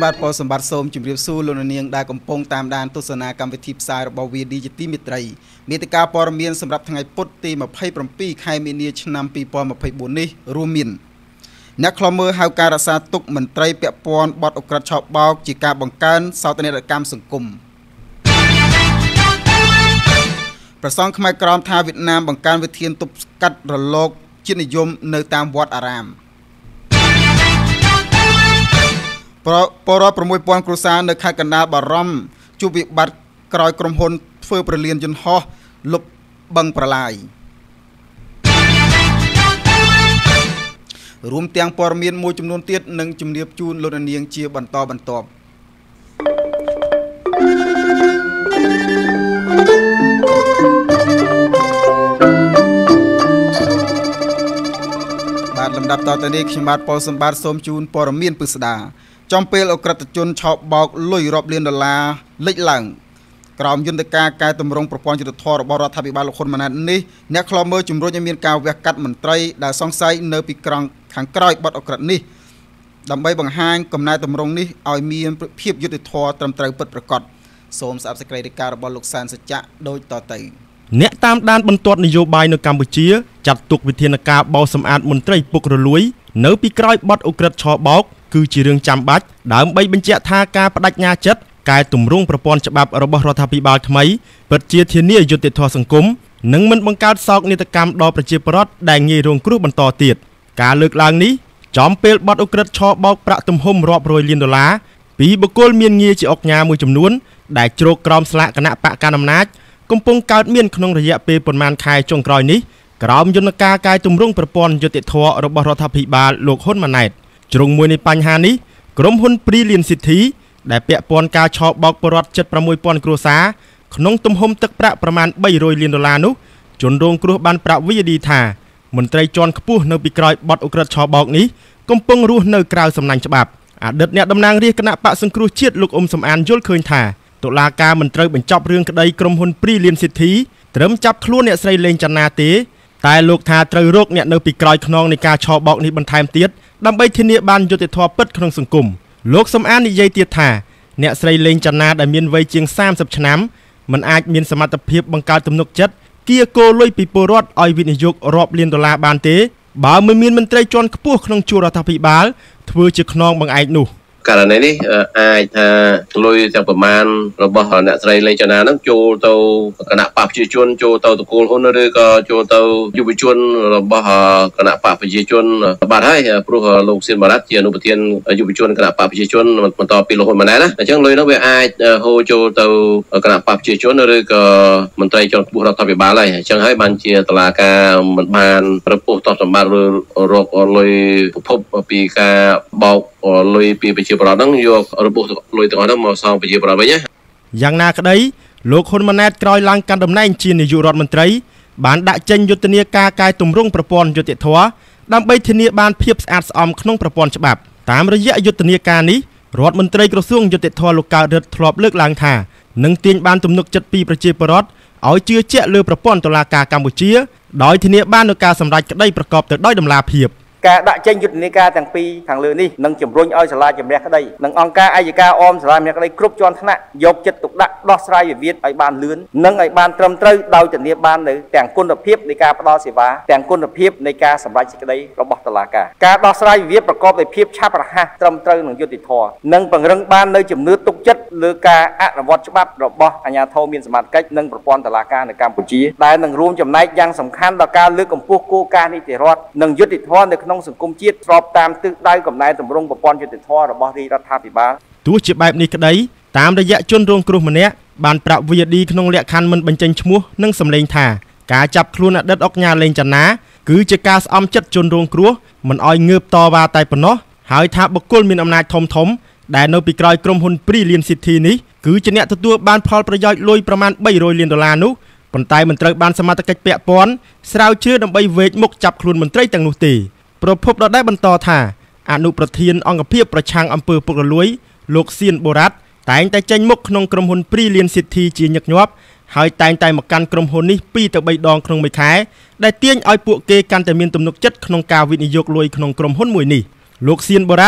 បាទពលសម្បត្តិសូមជម្រាបសួរលោកនាងដែលកំពុងតាមដានទស្សនាកម្មវិធីផ្សាយរបស់ VD ជាទីមេត្រីមេតិការព័ត៌មានសម្រាប់ថ្ងៃពុធទី27ខែមីនាឆ្នាំ2024នេះរួមមានអ្នកខ្លមើហៅការរក្សាទុកមន្ត្រីពាក់ព័ន្ធបទអក្រិតឆបោកជាការបង្កើនសោតនកម្មសង្គមប្រសងខ្មែរក្រមថាវៀតណាមបង្កើនវិធានទប់ស្កាត់រលកជាតិនិយមនៅតាមវត្តអារាមពលរដ្ឋ 6000 គ្រួសារនៅខេត្តកណ្ដាលបារម្ភជួបវិបត្តិក្រោយក្រុមហ៊ុនធ្វើប្រលានយន្តហោះលុបបឹងប្រឡាយរួមទាំងព័ត៌មានមួយចំនួនទៀតនឹងជម្រាបជូនលោកនាងជាបន្តបន្ទាប់បាទលំដាប់តទៅនេះខ្ញុំបាទពលសម្បត្តិសូមជូនព័ត៌មានពិស្ដាចំពេលអក្រិតជនឆោបបោកលុយរាប់លានដុល្លារលេចឡើងក្រោមយន្តការកែតម្រង់ប្រព័ន្ធយុត្តិធម៌របស់រដ្ឋាភិបាលលោកហ៊ុនម៉ាណែតនេះអ្នកខ្លមើជំរុញឲ្យមានការវះកាត់មន្ត្រីដែលសង្ស័យនៅពីក្រោយខាងក្រោយបទអក្រិតនេះដើម្បីបង្ហាញកំណែតម្រង់នេះឲ្យមានភាពយុត្តិធម៌ត្រឹមត្រូវពិតប្រាកដសូមស្ដាប់សេចក្តីរាយការណ៍របស់លោកសានសច្ចៈដូចតទៅអ្នកតាមដានបន្ទាត់នយោបាយនៅកម្ពុជាចាត់ទុកវិធានការបោសសម្អាតមន្ត្រីពុករលួយនៅពីក្រោយបទអក្រិតឆបោកគឺជារឿងចាំបាច់ដើម្បីបញ្ជាក់ថាការបដិញ្ញាចិត្តកែតម្រង់ប្រព័ន្ធច្បាប់របស់រដ្ឋាភិបាលថ្មីពិតជាធានាយុត្តិធម៌សង្គមនិងមិនបង្កើតសោកនាដកម្មដល់ប្រជាពលរដ្ឋដែលងាយរងគ្រោះបន្តទៀតការលើកឡើងនេះចំពេលបទអក្រិតឆបោកប្រាក់ទំហំរាប់រយលានដុល្លារពីបុគ្គលមានងារជាអង្គការមួយចំនួនដែលជ្រកក្រោមស្លាកគណៈបកកណ្ដាលអំណាចកំពុងកើតមានក្នុងរយៈពេលប្រមាណខែចុងក្រោយនេះក្រោមយន្តការកែតម្រង់ប្រព័ន្ធយុត្តិធម៌របស់រដ្ឋាភិបាលលោកហ៊ុនម៉ាណែតជ្រុងមួយនៃបញ្ហានេះក្រុមហ៊ុន Brilliant City ដែលពាក់ព័ន្ធការឆបោកពលរដ្ឋជិត 6000 គ្រួសារក្នុងទំហំទឹកប្រាក់ប្រមាណ 300 លានដុល្លារនោះជនរងគ្រោះបានប្រាប់ VD ថាមន្ត្រីជាន់ខ្ពស់នៅពីក្រោយបទអក្រិតឆបោកនេះកំពុងរស់នៅក្រៅសំណាញ់ច្បាប់អតីតអ្នកតំណាងរាស្ត្រគណៈបកសង្គ្រោះជាតិលោកអ៊ុំសំអានយល់ឃើញថាតុលាការមិនត្រូវបញ្ចប់រឿងក្តីក្រុមហ៊ុន Brilliant City ត្រឹមចាប់ខ្លួនអ្នកស្រីលេងចន្ទនាទេតែលោកថាត្រូវរកអ្នកនៅពីក្រោយខ្នងនៃការឆបោកនេះបន្ថែមទៀតដើម្បីធានាបានយុត្តិធម៌ពិតក្នុងសង្គមលោកសំអាននិយាយទៀតថាអ្នកស្រីលេងចន្ទនាដែលមានវ័យជាង30ឆ្នាំមិនអាចមានសមត្ថភាពបង្កើតទំនុកចិត្តគៀកោលុយពីពលរដ្ឋឲ្យវិនិយោគរាប់លានដុល្លារបានទេបើមិនមានមន្ត្រីជាន់ខ្ពស់ក្នុងជួររដ្ឋាភិបាលធ្វើជាខ្នងបង្អែកនោះករណីនេះអាចថាលុយទាំងប្រមាណរបស់អ្នកស្រីលេងចន្ទនានឹងចូលទៅគណៈបកប្រជាជនចូលទៅតកូលហ៊ុនឬក៏ចូលទៅយុវជនរបស់គណៈបកប្រជាជនបាទហើយព្រោះលោកសៀនបារ៉ាត់ជាអនុប្រធានយុវជនគណៈបកប្រជាជនបន្តពីលោកហ៊ុនម៉ាណែតណាអញ្ចឹងលុយនោះវាអាចហូរចូលទៅគណៈបកប្រជាជនឬក៏មន្ត្រីជាន់ខ្ពស់រដ្ឋាភិបាលហើយអញ្ចឹងហើយបានជាតុលាការមិនបានប្រពុះតបសម្បត្តិរកលុយប្រភពពីការបោកលុយពីប្រជាពលរដ្ឋហ្នឹងយករបួសលុយទាំងអស់ហ្នឹងមកសងប្រជាពលរដ្ឋវិញណាយ៉ាងណាក្តីលោកហ៊ុនម៉ាណែតក្រោយឡើងកាន់តំណែងជានាយករដ្ឋមន្ត្រីបានដាក់ចេញយុទ្ធនាការកែតម្រង់ប្រព័ន្ធយុត្តិធម៌ដើម្បីធានាបានភាពស្អាតស្អំក្នុងប្រព័ន្ធច្បាប់តាមរយៈយុទ្ធនាការនេះរដ្ឋមន្ត្រីក្រសួងយុត្តិធម៌លោកកើតរិទ្ធធ្លាប់លើកឡើងថានឹងទាញបានទំនុកចិត្តពីប្រជាពលរដ្ឋឲ្យជឿជាក់លើប្រព័ន្ធតុលាការកម្ពុជាដោយធានាបាននូវការសម្រេចក្តីប្រកបទៅដោយតម្លាភាពការដាក់ចេញយុទ្ធនាការទាំងពីរខាងលើនេះនឹងជំរុញឲ្យសាលាជំនះក្តីនិងអង្គការអាយកាអមសាលាជំនះក្តីគ្រប់ជាន់ថ្នាក់យកចិត្តទុកដាក់ដោះស្រាយវិវាទឲ្យបានលឿននិងឲ្យបានត្រឹមត្រូវដោយធានាបាននៅទាំងគុណភាពនៃការផ្ដល់សេវាទាំងគុណភាពនៃការសម្រេចសេចក្តីរបស់តុលាការការដោះស្រាយវិវាទប្រកបដោយភាពឆាប់រហ័សត្រឹមត្រូវនិងយុត្តិធម៌និងពង្រឹងបាននៅជំនឿទុកចិត្តលើការអនុវត្តច្បាប់របស់អាជ្ញាធរមានសមត្ថកិច្ចនិងប្រព័ន្ធតុលាការនៅកម្ពុជាដែលនឹងរួមចំណែកយ៉ាងសំខាន់ដល់ការលើកកម្ពស់គោលការណ៍នីតិរដ្ឋនិងយុត្តិធម៌នៅក្នុងសង្គមជាតិស្របតាមទិសដៅកំណែតម្រង់ប្រព័ន្ធយុត្តិធម៌របស់រាជរដ្ឋាភិបាលទោះជាបែបនេះក្តីតាមរយៈជនរងគ្រោះម្នាក់បានប្រាប់ VD ក្នុងលក្ខខណ្ឌមិនបញ្ចេញឈ្មោះនិងសម្លេងថាការចាប់ខ្លួនអតីតអង្គការលេងចន្ទនាគឺជាការស្អំចិត្តជនរងគ្រោះមិនឲ្យងើបតវ៉ាតែប៉ុណ្ណោះហើយថាបុគ្គលមានអំណាចធំដែលនៅពីក្រោយក្រុមហ៊ុន Brilliant City នេះគឺជាអ្នកទទួលបានផលប្រយោជន៍លុយប្រមាណ 300 លានដុល្លារនោះប៉ុន្តែមិនត្រូវបានសមត្ថកិច្ចពាក់ព័ន្ធស្រាវជ្រាវដើម្បីវេកមុខចាប់ខ្លួនមន្ត្រីទាំងនោះទេប្រពន្ធដដែលបន្តថាអនុប្រធានអង្គភាពប្រឆាំងអំពើពុករលួយលោកសៀនបូរ៉ាត់តែងតែចេញមុខក្នុងក្រុមហ៊ុន Brilliant City ជាញឹកញាប់ហើយតែងតែមកកាន់ក្រុមហ៊ុននេះ2ទៅ3ដងក្នុងមួយខែដែលទាញឲ្យពួកគេកាន់តែមានទំនុកចិត្តក្នុងការវិនិយោគលុយក្នុងក្រុមហ៊ុនមួយនេះលោកសៀនបូរ៉ាត់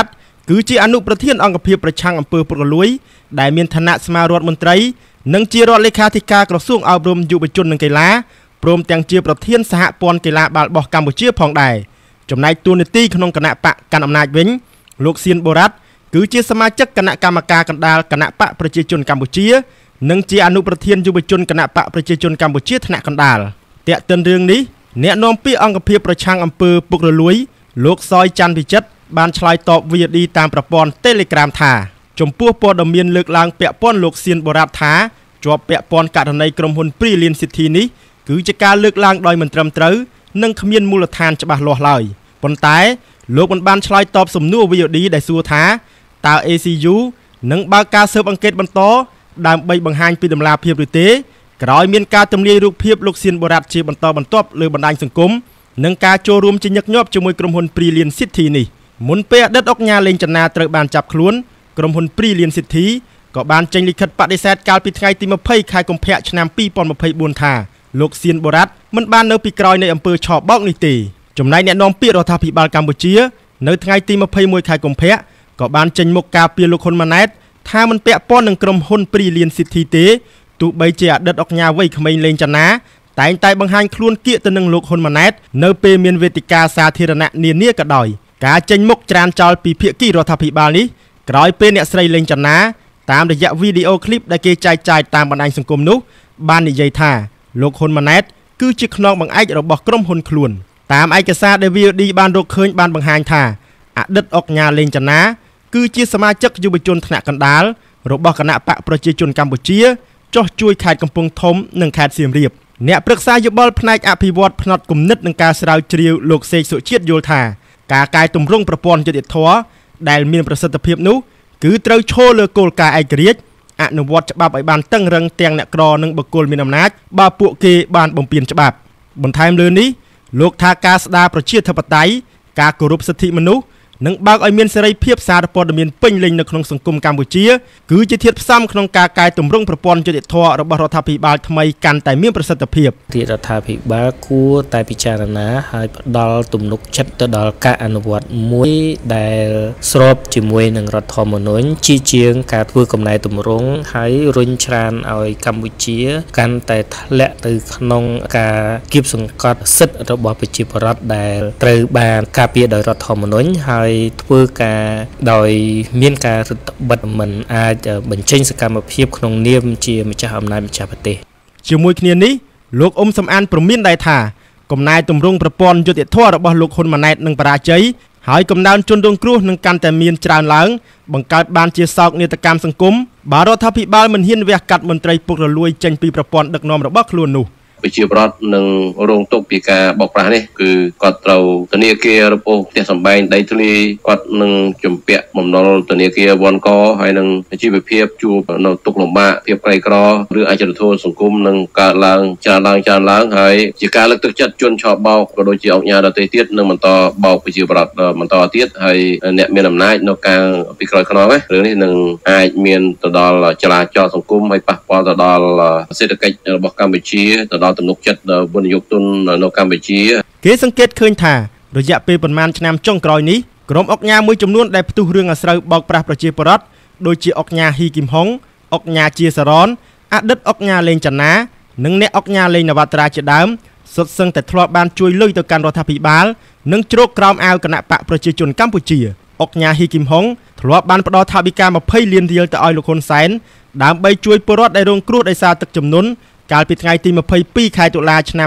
គឺជាអនុប្រធានអង្គភាពប្រឆាំងអំពើពុករលួយដែលមានឋានៈស្មាររដ្ឋមន្ត្រីនិងជារដ្ឋលេខាធិការក្រសួងអប់រំយុវជននិងកីឡាព្រមទាំងជាប្រធានសហព័ន្ធកីឡាបាល់បោះកម្ពុជាផងដែរចំណែកតួនាទីក្នុងគណៈបកកាន់អំណាចវិញលោកសៀនបូរ៉ាត់គឺជាសមាជិកគណៈកម្មការកណ្ដាលគណៈបកប្រជាជនកម្ពុជានិងជាអនុប្រធានយុវជនគណៈបកប្រជាជនកម្ពុជាថ្នាក់កណ្ដាលតាក់ទិនរឿងនេះអ្នកនាំពាក្យអង្គភាពប្រឆាំងអំពើពុករលួយលោកសយច័ន្ទវិចិត្របានឆ្លើយតប VOD តាមប្រព័ន្ធ Telegram ថាចំពោះព័ត៌មានលើកឡើងពាក់ព័ន្ធលោកសៀនបូរ៉ាត់ថាជាប់ពាក់ព័ន្ធករណីក្រុមហ៊ុន Brilliant City នេះគឺជាការលើកឡើងដោយមិនត្រឹមត្រូវនិងគ្មានមូលដ្ឋានច្បាស់លាស់ឡើយប៉ុន្តែលោកមិនបានឆ្លើយតបសំណួរ VOD ដែលសួរថាតើ ACU នឹងបើកការស៊ើបអង្កេតបន្តដើម្បីបង្ហាញពីដំណាភាពឬទេក្រោយមានការទម្លាយរូបភាពលោកសៀនបូរ៉ាត់ជាបន្តបន្ទាប់លើបណ្ដាញសង្គមនិងការចូលរួមជាញឹកញាប់ជាមួយក្រុមហ៊ុន Brilliant City នេះមុនពេលអតីតអុកញ៉ាលេងចនាត្រូវបានចាប់ខ្លួនក្រុមហ៊ុន Brilliant City ក៏បានចេញលិខិតបដិសេធកាលពីថ្ងៃទី20ខែកុម្ភៈឆ្នាំ2024ថាលោកសៀនបូរ៉ាត់មិនបាននៅពីក្រោយនៃអំពើឆបោកនេះទេចំណែកអ្នកនាំពាក្យរដ្ឋាភិបាលកម្ពុជានៅថ្ងៃទី21ខែកុម្ភៈក៏បានចេញមុខការពារលោកហ៊ុនម៉ាណែតថាមិនពាក់ព័ន្ធនឹងក្រុមហ៊ុន Brilliant City ទេទោះបីជាអតីតអុកញ៉ាវ័យក្មេងលេងចនាតែងតែបង្ហាញខ្លួនគៀកទៅនឹងលោកហ៊ុនម៉ាណែតនៅពេលមានវេទិកាសាធារណៈនានាក៏ដោយការចេញមុខច្រានចោលពីភាគីរដ្ឋាភិបាលនេះក្រោយពេលអ្នកស្រីលេងចនាតាមរយៈវីដេអូឃ្លីបដែលគេចែកចាយតាមបណ្ដាញសង្គមនោះបាននិយាយថាលោកហ៊ុនម៉ាណែតគឺជាខ្នងបង្អែករបស់ក្រុមហ៊ុនខ្លួនតាមឯកសារដែល VOD បានរកឃើញបានបង្ហាញថាអតីតអុកញ៉ាលេងចនាគឺជាសមាជិកយុវជនថ្នាក់កណ្ដាលរបស់គណៈបកប្រជាជនកម្ពុជាចុះជួយខេត្តកំពង់ធំនិងខេត្តសៀមរាបអ្នកប្រឹក្សាយោបល់ផ្នែកអភិវឌ្ឍផ្នែកគំនិតនិងការស្រាវជ្រាវលោកសេកសុជាតិយល់ថាការកែតម្រង់ប្រព័ន្ធយុតិធធម៌ដែលមានប្រសិទ្ធភាពនោះគឺត្រូវឈលលើគោលការណ៍ឯករាជ្យអនុវត្តច្បាប់ឲ្យបានតឹងរឹងទាំងអ្នកក្រនិងបុគ្គលមានអំណាចបើពួកគេបានបំពានច្បាប់បន្ថែមលើនេះលោកថាការស្ដារប្រជាធិបតេយ្យការគោរពសិទ្ធិមនុស្សនិងបើកឲ្យមានសេរីភាពសារព័ត៌មានពេញលេញនៅក្នុងសង្គមកម្ពុជាគឺជាធាតុផ្សំក្នុងការកែតម្រង់ប្រព័ន្ធយុតិធធម៌របស់រដ្ឋាភិបាលថ្មីកាន់តែមានប្រសិទ្ធភាពរដ្ឋាភិបាលគួរតែពិចារណាឲ្យផ្ដល់ទំនុកចិត្តទៅដល់ការអនុវត្តមួយដែលស្របជាមួយនឹងរដ្ឋធម្មនុញ្ញជាងការធ្វើកំណែតម្រង់ហើយរុញច្រានឲ្យកម្ពុជាកាន់តែធ្លាក់ទៅក្នុងការគៀបសង្កត់សិទ្ធិរបស់ប្រជាពលរដ្ឋដែលត្រូវបានការពារដោយរដ្ឋធម្មនុញ្ញហើយធ្វើការដោយមានការរឹតបន្តឹងមិនអាចបញ្ចេញសកម្មភាពក្នុងនាមជាម្ចាស់អំណាចម្ចាស់ប្រទេសជាមួយគ្នានេះលោកអ៊ុំសំអានព្រមានដែរថាកំណែតម្រង់ប្រព័ន្ធយុតិធធម៌របស់លោកហ៊ុនម៉ាណែតនឹងបរាជ័យហើយកំណើនជនរងគ្រោះនឹងកាន់តែមានច្រើនឡើងបង្កើតបានជាសោកនាដកម្មសង្គមបើរដ្ឋាភិបាលមិនហ៊ានវះកាត់មន្ត្រីពុករលួយចេញពីប្រព័ន្ធដឹកនាំរបស់ខ្លួននោះប្រជាប្រដ្ឋនឹងរងទុក្ខពីការបោកប្រាស់នេះគឺគាត់ត្រូវធនាគាររបោសផ្ទះសម្បែងដីធ្លីគាត់នឹងជំពាក់បំណុលធនាគារវ៉ាន់កហើយនឹងជីវភាពជួបនៅទុក្ខលំបាកភាពក្រីក្រឬអយុត្តិធម៌សង្គមនឹងកើតឡើងច្រើនឡើងហើយជាការលើកទឹកចិត្តជនឆបោកក៏ដូចជាអង្គការដទៃទៀតនឹងបន្តបោកប្រជាប្រដ្ឋបន្តទៀតហើយអ្នកមានអំណាចនៅខាងពីក្រោយខ្នងរឿងនេះនឹងអាចមានទៅដល់ចលាចលសង្គមហើយប៉ះពាល់ទៅដល់សេដ្ឋកិច្ចរបស់កម្ពុជាទៅដល់ទំនុកចិត្តវិនិយោគទុននៅកម្ពុជាគេសង្កេតឃើញថារយៈពេលប្រមាណឆ្នាំចុងក្រោយនេះក្រុមអុកញ៉ាមួយចំនួនដែលផ្ទុះរឿងអាស្រូវបោកប្រាស់ប្រជាពលរដ្ឋដូចជាអុកញ៉ាហ៊ីគឹមហុងអុកញ៉ាជាសារ៉នអតីតអុកញ៉ាលេងចនានិងអ្នកអុកញ៉ាលេងនវត្រាជាដើមសុទ្ធសឹងតែធ្លាប់បានជួយលុយទៅកាន់រដ្ឋាភិបាលនិងជ្រកក្រោមអាវគណៈបកប្រជាជនកម្ពុជាអុកញ៉ាហ៊ីគឹមហុងធ្លាប់បានផ្ដល់ថវិកា20លានរៀលទៅឲ្យលោកហ៊ុនសែនដើម្បីជួយពលរដ្ឋដែលរងគ្រោះដោយសារទឹកជំនន់កាលពីថ្ងៃទី22ខែតុលាឆ្នាំ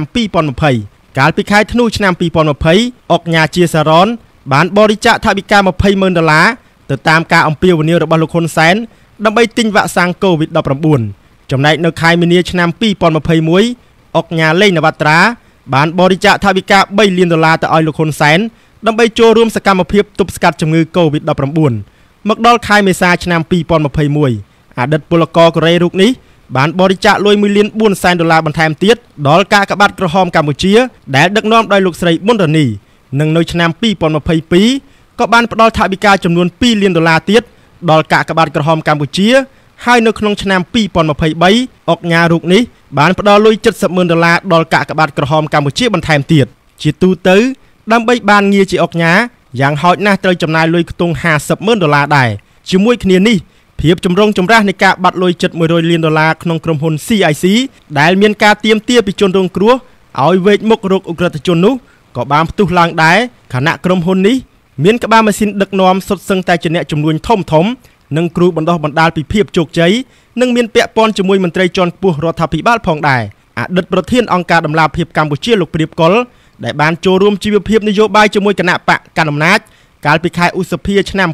2020កាលពីខែធ្នូឆ្នាំ2020អុកញ៉ាជាសារ៉នបានបរិច្ចាគថវិកា$200,000ទៅតាមការអំពាវនាវរបស់លោកហ៊ុនសែនដើម្បីទិញវ៉ាក់សាំង COVID-19 ចំណែកនៅខែមីនាឆ្នាំ2021អុកញ៉ាលេងនវត្រាបានបរិច្ចាគថវិកា$3លានទៅឲ្យលោកហ៊ុនសែនដើម្បីចូលរួមសកម្មភាពទប់ស្កាត់ជំងឺ COVID-19 មកដល់ខែមេសាឆ្នាំ2021អតីតពលករកូរ៉េរូបនេះបានបរិច្ចាគលុយ$1,400,000បន្ថែមទៀតដល់កាកបាទក្រហមកម្ពុជាដែលដឹកនាំដោយលោកស្រីប៊ុនរ៉ានីនិងនៅឆ្នាំ2022ក៏បានផ្ដល់ថវិកាចំនួន$2លានទៀតដល់កាកបាទក្រហមកម្ពុជាហើយនៅក្នុងឆ្នាំ2023អុកញ៉ារូបនេះបានផ្ដល់លុយ$70,000ដល់កាកបាទក្រហមកម្ពុជាបន្ថែមទៀតជាទូទៅដើម្បីបានងារជាអុកញ៉ាយ៉ាងហោចណាស់ត្រូវចំណាយលុយខ្ទង់$50,000ដែរជាមួយគ្នានេះភាពចម្រុងចម្រាស់នៃការបាត់លុយជិត$100 លានក្នុងក្រុមហ៊ុន CIC ដែលមានការទាមទារពីជនរងគ្រោះឲ្យវេកមុខរកឧក្រិដ្ឋជននោះក៏បានផ្ទុះឡើងដែរខណៈក្រុមហ៊ុននេះមានក្បាលម៉ាស៊ីនដឹកនាំសុទ្ធសឹងតែជាអ្នកជំនួញធំនិងគ្រូបណ្ដុះបណ្ដាលពីភាពជោគជ័យនិងមានពាក់ព័ន្ធជាមួយមន្ត្រីជាន់ខ្ពស់រដ្ឋាភិបាលផងដែរអតីតប្រធានអង្គការដំឡាភិបកម្ពុជាលោកព្រាបកុលដែលបានចូលរួមជីវភាពនយោបាយជាមួយគណៈបកកណ្ដាលអំណាចកាលពីខែឧសភាឆ្នាំ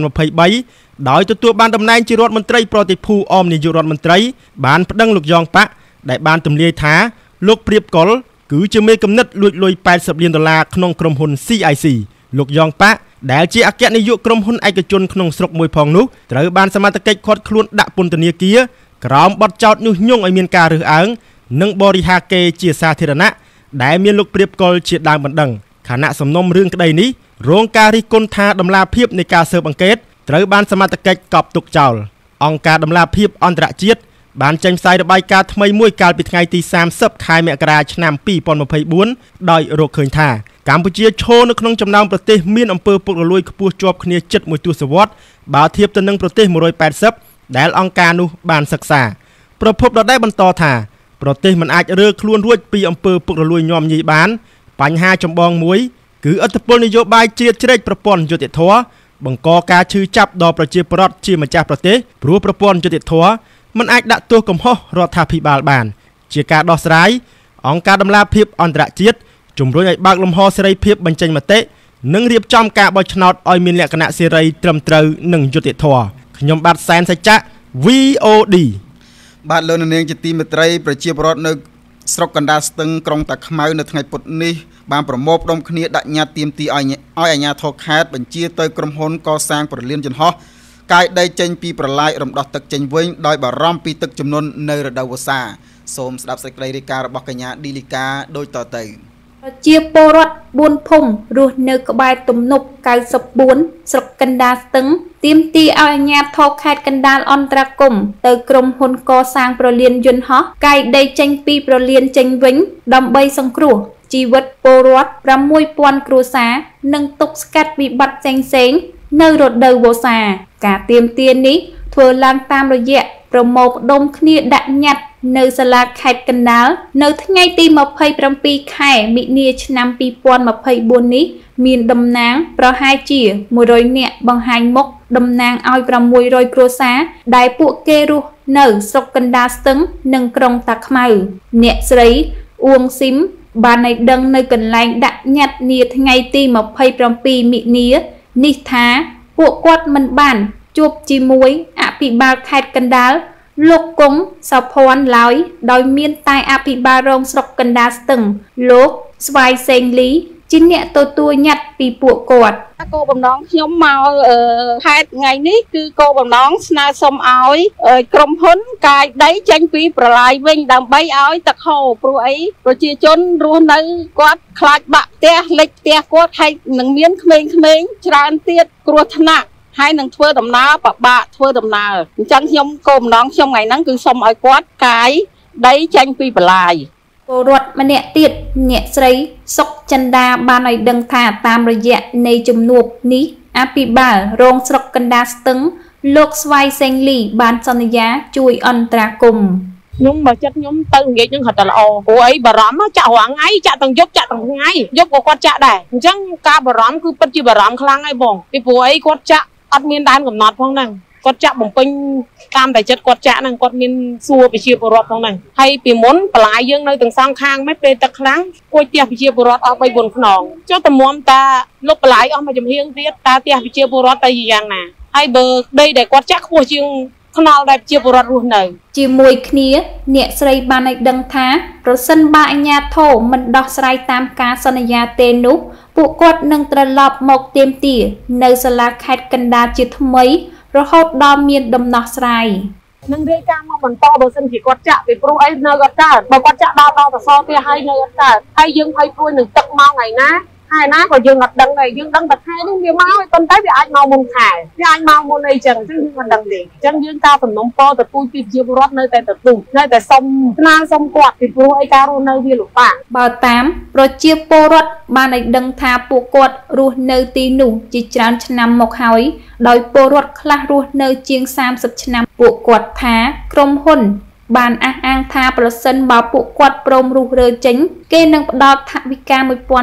2023ដោយទទួលបានតំណែងជារដ្ឋមន្ត្រីប្រតិភូអមនាយករដ្ឋមន្ត្រីបានប្តឹងលោកយ៉ងប៉ាក់ដែលបានទម្លាយថាលោកព្រាបកុលគឺជាមេកំណិតលួចលុយ$80 លានក្នុងក្រុមហ៊ុន CIC លោកយ៉ងប៉ាក់ដែលជាអគ្គនាយកក្រុមហ៊ុនឯកជនក្នុងស្រុកមួយផងនោះត្រូវបានសមត្ថកិច្ចឃាត់ខ្លួនដាក់ពន្ធនាគារក្រោមបទចោទញុះញង់ឲ្យមានការរើសអើងនិងបរិហាកេរជាសាធារណៈដែលមានលោកព្រាបកុលជាដើមបណ្ដឹងខណៈសំណុំរឿងក្តីនេះរងការរិះគន់ថាដំណាភិបនៃការស៊ើបអង្កេតត្រូវបានសមត្ថកិច្ចកប់ទុកចោលអង្គការដំណាភិបអន្តរជាតិបានចេញផ្សាយរបាយការណ៍ថ្មីមួយកាលពីថ្ងៃទី30ខែមករាឆ្នាំ2024ដោយរកឃើញថាកម្ពុជាឈរនៅក្នុងចំណោមប្រទេសមានអំពើពុករលួយខ្ពស់ជាប់គ្នាជិត1ទសវត្សរ៍បើធៀបទៅនឹងប្រទេស180ដែលអង្គការនោះបានសិក្សាប្រភពដដែលបន្តថាប្រទេសមិនអាចរើខ្លួនរួចពីអំពើពុករលួយញោមញីបានបញ្ហាចម្បងមួយគឺឥទ្ធិពលនយោបាយជ្រៀតជ្រែកប្រព័ន្ធយុតិធធបង្កការឈឺចាប់ដល់ប្រជាពលរដ្ឋជាម្ចាស់ប្រទេសព្រោះប្រព័ន្ធយុតិធធមិនអាចដាក់ទោសកំហុសរដ្ឋាភិបាលបានជាការដោះស្រាយអង្គការដំឡាភិបអន្តរជាតិជំរុញឲ្យបើកលំហសេរីភាពបញ្ចេញមតិនិងរៀបចំការបោះឆ្នោតឲ្យមានលក្ខណៈសេរីត្រឹមត្រូវនិងយុត្តិធម៌ខ្ញុំបាទសែនសច្ចៈ VOD បាទលោកនាងជាទីមេត្រីប្រជាពលរដ្ឋនៅស្រុកកណ្ដាលស្ទឹងក្រុងតាខ្មៅនៅថ្ងៃពុធនេះបានប្រមូលផ្ដុំគ្នាដាក់ញត្តិទាមទារឲ្យអាជ្ញាធរខេត្តបញ្ជាទៅក្រុមហ៊ុនកសាងប្រលានយន្តហោះកាយដីចេញពីប្រឡាយរំដោះទឹកចេញវិញដោយបារម្ភពីទឹកជំនន់នៅរដូវវស្សាសូមស្ដាប់សេចក្តីរាយការណ៍របស់កញ្ញាឌីលីកាដូចតទៅប្រជាពលរដ្ឋ4ភូមិរស់នៅក្បែរទំនប់94ស្រុកកណ្ដាលស្ទឹងទាមទារឲ្យអាជ្ញាធរខេត្តកណ្ដាលអន្តរគមន៍ទៅក្រុមហ៊ុនកសាងប្រលានយន្តហោះកាយដីចេញពីប្រលានចេញវិញដើម្បីសង្គ្រោះជីវិតពលរដ្ឋ6000គ្រួសារនិងទប់ស្កាត់វិបត្តិផ្សេងៗនៅរដូវវស្សាការទាមទារនេះធ្វើឡើងតាមរយៈប្រមូលផ្ដុំគ្នាដាក់ញត្តិនៅសាលាខេត្តកណ្ដាលនៅថ្ងៃទី27ខែមិនិនាឆ្នាំ2024នេះមានតំណាងប្រហែលជា100នាក់បង្ហាញមុខតំណាងឲ្យ600គ្រួសារដែលពួកគេរស់នៅស្រុកកណ្ដាលស្ទឹងនិងក្រុងតាខ្មៅអ្នកស្រីអួងស៊ីមបានឲ្យដឹងនៅកន្លែងដាក់ញត្តិនាថ្ងៃទី27មិនិនានេះថាពួកគាត់មិនបានជួបជាមួយអភិបាលខេត្តកណ្ដាលលោកគង់សោភ័ណ្ឌឡើយដោយមានតែអភិបាលរងស្រុកកណ្ដាលស្ទឹងលោកស្វាយសេងលីជាអ្នកទទួលញត្តិពីពួកគាត់គោលបំណងខ្ញុំមកខេត្តថ្ងៃនេះគឺគោលបំណងស្នើសុំឲ្យក្រុមហ៊ុនកាយដីចេញពីប្រឡាយវិញដើម្បីឲ្យទឹកហូរព្រោះអីប្រជាជនរស់នៅគាត់ខ្លាចបាក់ផ្ទះលិចផ្ទះគាត់ហើយនឹងមានក្មេងៗច្រើនទៀតគ្រោះថ្នាក់ហើយនឹងធ្វើដំណើរពិបាកធ្វើដំណើរអញ្ចឹងខ្ញុំគោលបំណងខ្ញុំថ្ងៃហ្នឹងគឺសុំឲ្យគាត់កាយដីចេញពីប្រឡាយពលរដ្ឋម្នាក់ទៀតអ្នកស្រីសុកចិន្តាបានឲ្យដឹងថាតាមរយៈនៃជំនួបនេះអភិបាលរងស្រុកកណ្ដាលស្ទឹងលោកស្វាយសេងលីបានសន្យាជួយអន្តរាគមន៍ខ្ញុំបើចិត្តខ្ញុំទៅនិយាយនឹងគាត់តែល្អព្រោះអីបារម្ភចាក់រាល់ថ្ងៃចាក់ទាំងយប់ចាក់ទាំងថ្ងៃយប់ក៏គាត់ចាក់ដែរអញ្ចឹងការបារម្ភគឺពិតជាបារម្ភខ្លាំងហើយបងពីព្រោះអីគាត់ចាក់អត់មានដែនកំណត់ផងហ្នឹងគាត់ចាក់បំពេញតាមតែចិត្តគាត់ចាក់ហ្នឹងគាត់មានសួរប្រជាពលរដ្ឋផងហ្នឹងហើយពីមុនបន្លាយយើងនៅទាំងសងខាងមិនពេលទឹកខ្លាំងគួយផ្ទះប្រជាពលរដ្ឋអស់3 4ខ្នងចុះតម្រាំតាលុបបន្លាយអស់មួយចំហៀងទៀតតើផ្ទះប្រជាពលរដ្ឋទៅយ៉ាងណាហើយបើដីដែលគាត់ចាក់ខ្ពស់ជាងថ្នល់ដែលប្រជាពលរដ្ឋរស់នៅជាមួយគ្នាអ្នកស្រីបានឲ្យដឹងថាប្រសិនបើអាជ្ញាធរមិនដោះស្រាយតាមការសន្យាទេនោះពួកគាត់នឹងត្រឡប់មកទាមទារនៅសាលាខេត្តកណ្ដាលជាថ្មីរហូតដល់មានដំណោះស្រាយនឹងរាយការណ៍មកបន្តបើសិនជាគាត់ចាក់ពីព្រោះអីនៅគាត់កើតបើគាត់ចាក់ដល់សសរផ្ទះហើយនៅគាត់កើតហើយយើងភ័យព្រួយនឹងទឹកមកថ្ងៃណា hai ná của dương ngặt đằng này dương đằng bật hai nhưng việc máu con tới bị ai mau môn khải vì ai mau môn này chẳng chứ dương ngặt đằng gì chẳng dương cao tầm nông po tập tôi tìm chiêu rót nơi tại tập tùng nơi tại sông na sông quạt thì pro ai cao nơi vi lục bảng Bảo 8 ប្រជាពលរដ្ឋបានឲ្យដឹងថាពួកគាត់រស់នៅទីនោះជាច្រើនឆ្នាំមកហើយដោយពលរដ្ឋខ្លះរស់នៅជាង30ឆ្នាំពួកគាត់ថាក្រុមហ៊ុនបានអះអាងថាប្រសិនបើពួកគាត់ព្រមរុះរើចេញគេនឹងផ្ដល់ថវិកា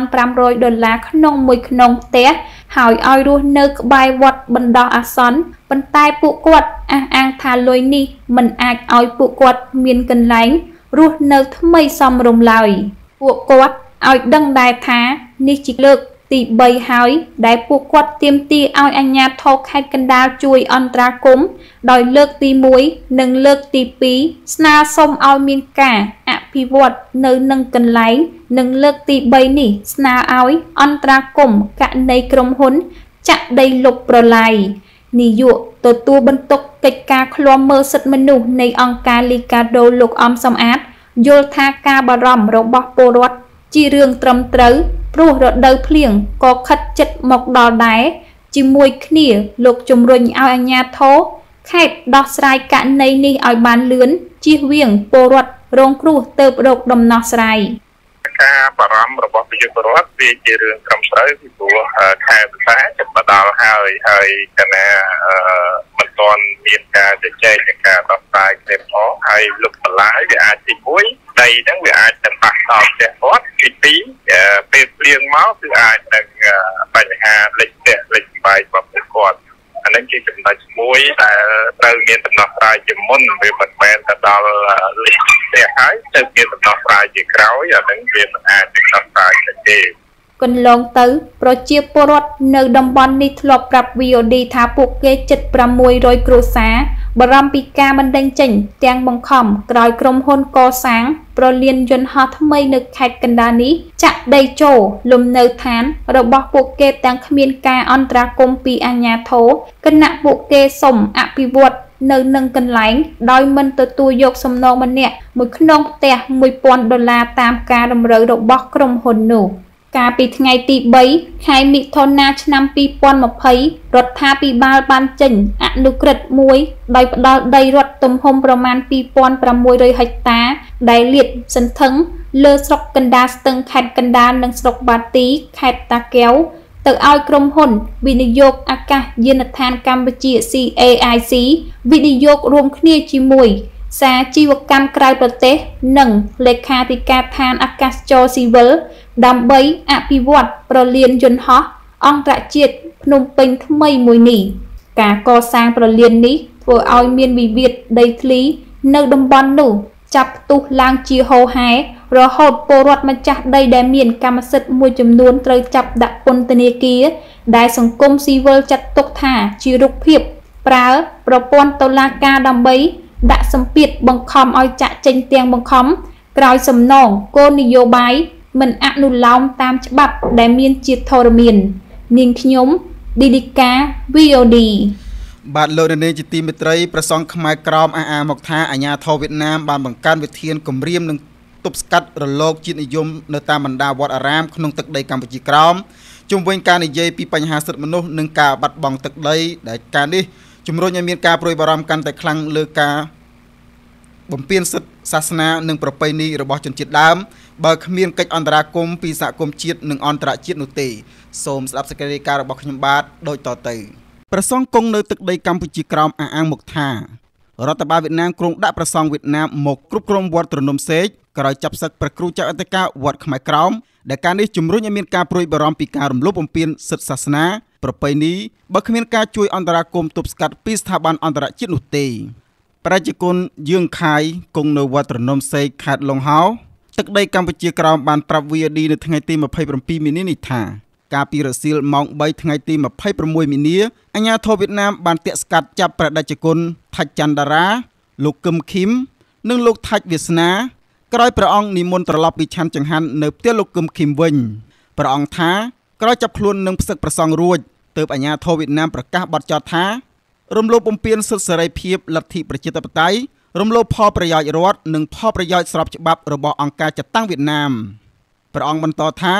$1,500ក្នុងមួយខ្នងផ្ទះហើយឲ្យរស់នៅក្បែរវត្តបណ្ដោះអាសន្នប៉ុន្តែពួកគាត់អះអាងថាលុយនេះមិនអាចឲ្យពួកគាត់មានកន្លែងរស់នៅថ្មីសមរម្យឡើយពួកគាត់ឲ្យដឹងដែរថានេះជាលើកទី3ហើយដែលពួកគាត់ទាមទារឲ្យអាជ្ញាធរខេត្តកណ្ដាលជួយអន្តរាគមន៍ដោយលើកទី1និងលើកទី2ស្នើសុំឲ្យមានការអភិវឌ្ឍនៅនឹងកន្លែងនិងលើកទី3នេះស្នើឲ្យអន្តរាគមន៍ករណីក្រុមហ៊ុនចាក់ដីលុបប្រឡាយនាយកទទួលបន្ទុកកិច្ចការឃ្លាំមើលសិទ្ធិមនុស្សនៃអង្គការលីកាដូលោកអំសំអាតយល់ថាការបារម្ភរបស់ពលរដ្ឋជារឿងត្រឹមត្រូវព្រោះរដូវភ្លៀងក៏ខិតជិតមកដល់ដែរជាមួយគ្នាលោកជំរុញឲ្យអាជ្ញាធរខេត្តដោះស្រាយករណីនេះឲ្យបានលឿនជៀសវាងពលរដ្ឋរងគ្រោះទៅរកដំណោះស្រាយការបារម្ភរបស់ប្រជាពលរដ្ឋវាជារឿងត្រឹមត្រូវពីព្រោះខែវិសាខបដល់ហើយគណៈមិនទាន់មានការជជែកនិងការដោះស្រាយទេផងហើយលុបបន្លាយវាអាចទី1ដីហ្នឹងវាអាចទៅប៉ះដល់ផ្ទះគាត់ទី2ពេលភ្លៀងមកគឺអាចនឹងបញ្ហាលិចផ្ទះលិចបាយរបស់ពួកគាត់អានឹងជាចំណុចមួយដែលត្រូវមានដំណោះស្រាយជាមុនវាមិនមែនទៅដល់លិចផ្ទះហើយទៅមានដំណោះស្រាយជាក្រោយអានឹងវាមិនអាចដំណោះស្រាយទេកន្លងទៅប្រជាពលរដ្ឋនៅតំបន់នេះធ្លាប់ប្រាប់ VOD ថាពួកគេជិត600គ្រួសារបារម្ភពីការបណ្តេញចេញទាំងបង្ខំក្រោយក្រុមហ៊ុនកសាងប្រលានយន្តហោះថ្មីនៅខេត្តកណ្ដាលនេះចាក់ដីចូលលំនៅឋានរបស់ពួកគេទាំងគ្មានការអន្តរាគមន៍ពីអាជ្ញាធរគណៈពួកគេសុំអភិវឌ្ឍនៅនឹងកន្លែងដោយមិនទទួលយកសំណងម្នាក់មួយក្នុងផ្ទះ$1,000តាមការតម្រូវរបស់ក្រុមហ៊ុននោះកាលពីថ្ងៃទី3ខែមិថុនាឆ្នាំ2020រដ្ឋាភិបាលបានចេញអនុក្រឹត្យមួយដោយផ្ដល់ដីរដ្ឋទំហំប្រមាណ2,600ហិកតាដែលលាតសន្ធឹងលើស្រុកកណ្ដាលស្ទឹងខេត្តកណ្ដាលនិងស្រុកបាទីខេត្តតាកែវទៅឲ្យក្រុមហ៊ុនវិនិយោគអាកាសយានដ្ឋានកម្ពុជា CAIC វិនិយោគរួមគ្នាជាមួយសាជីវកម្មក្រៅប្រទេសនិងលេខាធិការដ្ឋានអាកាសចរស៊ីវិលដើម្បីអភិវឌ្ឍប្រលានយន្តហោះអន្តរជាតិភ្នំពេញថ្មីមួយនេះការកសាងប្រលាននេះធ្វើឲ្យមានវិវាទដីធ្លីនៅតំបន់នោះចាប់ផ្ទុះឡើងជាហូរហែរហូតពលរដ្ឋម្ចាស់ដីដែលមានកម្មសិទ្ធិមួយចំនួនត្រូវចាប់ដាក់ពន្ធនាគារដែលសង្គមស៊ីវិលចាត់ទុកថាជារុក្ខភាពប្រើប្រព័ន្ធតុលាការដើម្បីដាក់សម្ពាធបង្ខំឲ្យចាក់ចេញទាំងបង្ខំក្រោយសំណងគោលនយោបាយមិនអនុលោមតាមច្បាប់ដែលមានជាធរមាននាងខ្ញុំឌីឌីកា VOD បាទលោកនាងជាទីមេត្រីប្រសង់ខ្មែរក្រមអះអាងមកថាអាញាធរវៀតណាមបានបង្កើនវិធានគម្រាមនិងទប់ស្កាត់រលកជាតិនិយមនៅតាមបណ្ដាវត្តអារាមក្នុងទឹកដីកម្ពុជាក្រោមជុំវិញការនិយាយពីបញ្ហាសិទ្ធិមនុស្សនិងការបាត់បង់ទឹកដីដែលការនេះជំរុញឲ្យមានការព្រួយបារម្ភកាន់តែខ្លាំងលើការបំពានសិទ្ធិសាសនានិងប្រពៃណីរបស់ជនជាតិដើមបើគ្មានកិច្ចអន្តរាគមន៍ពីសហគមន៍ជាតិនិងអន្តរជាតិនោះទេសូមស្ដាប់សេចក្តីរាយការណ៍របស់ខ្ញុំបាទដូចតទៅប្រសង់គង់នៅទឹកដីកម្ពុជាក្រោមអះអាងមកថារដ្ឋបាលវៀតណាមគ្រោងដាក់ប្រសង់វៀតណាមមកគ្រប់គ្រងវត្តត្រនំសេកក្រោយចាប់សឹកព្រះគ្រូចៅអធិការវត្តខ្មែរក្រោមដែលការនេះជំរុញឲ្យមានការព្រួយបារម្ភពីការរំលោភបំពានសិទ្ធិសាសនាប្រពៃណីបើគ្មានការជួយអន្តរាគមន៍ទប់ស្កាត់ពីស្ថាប័នអន្តរជាតិនោះទេប្រជាជនយើងខាយគង់នៅវត្តត្រនំសេកខេត្តឡុងហោទឹកដីកម្ពុជាក្រោមបានប្រាប់ VOD នៅថ្ងៃទី27មីនានេះថាកាលពីរសៀលម៉ោង3ថ្ងៃទី26មីនាអាជ្ញាធរវៀតណាមបានទាក់ស្កាត់ចាប់ព្រះតេជគុណថាច់ច័ន្ទតារាលោកគឹមឃីមនិងលោកថាច់វាសនាក្រោយព្រះអង្គនិមន្តត្រឡប់ពីឆាន់ចង្ហាន់នៅផ្ទះលោកគឹមឃីមវិញព្រះអង្គថាក្រោយចាប់ខ្លួននឹងផ្សឹកប្រសង់រួចទើបអាជ្ញាធរវៀតណាមប្រកាសបទចោទថារំលោភបំពានសិទ្ធិសេរីភាពលទ្ធិប្រជាធិបតេយ្យរំលោភផលប្រយោជន៍រដ្ឋនិងផលប្រយោជន៍ស្របច្បាប់របស់អង្គការចាត់តាំងវៀតណាមព្រះអង្គបន្តថា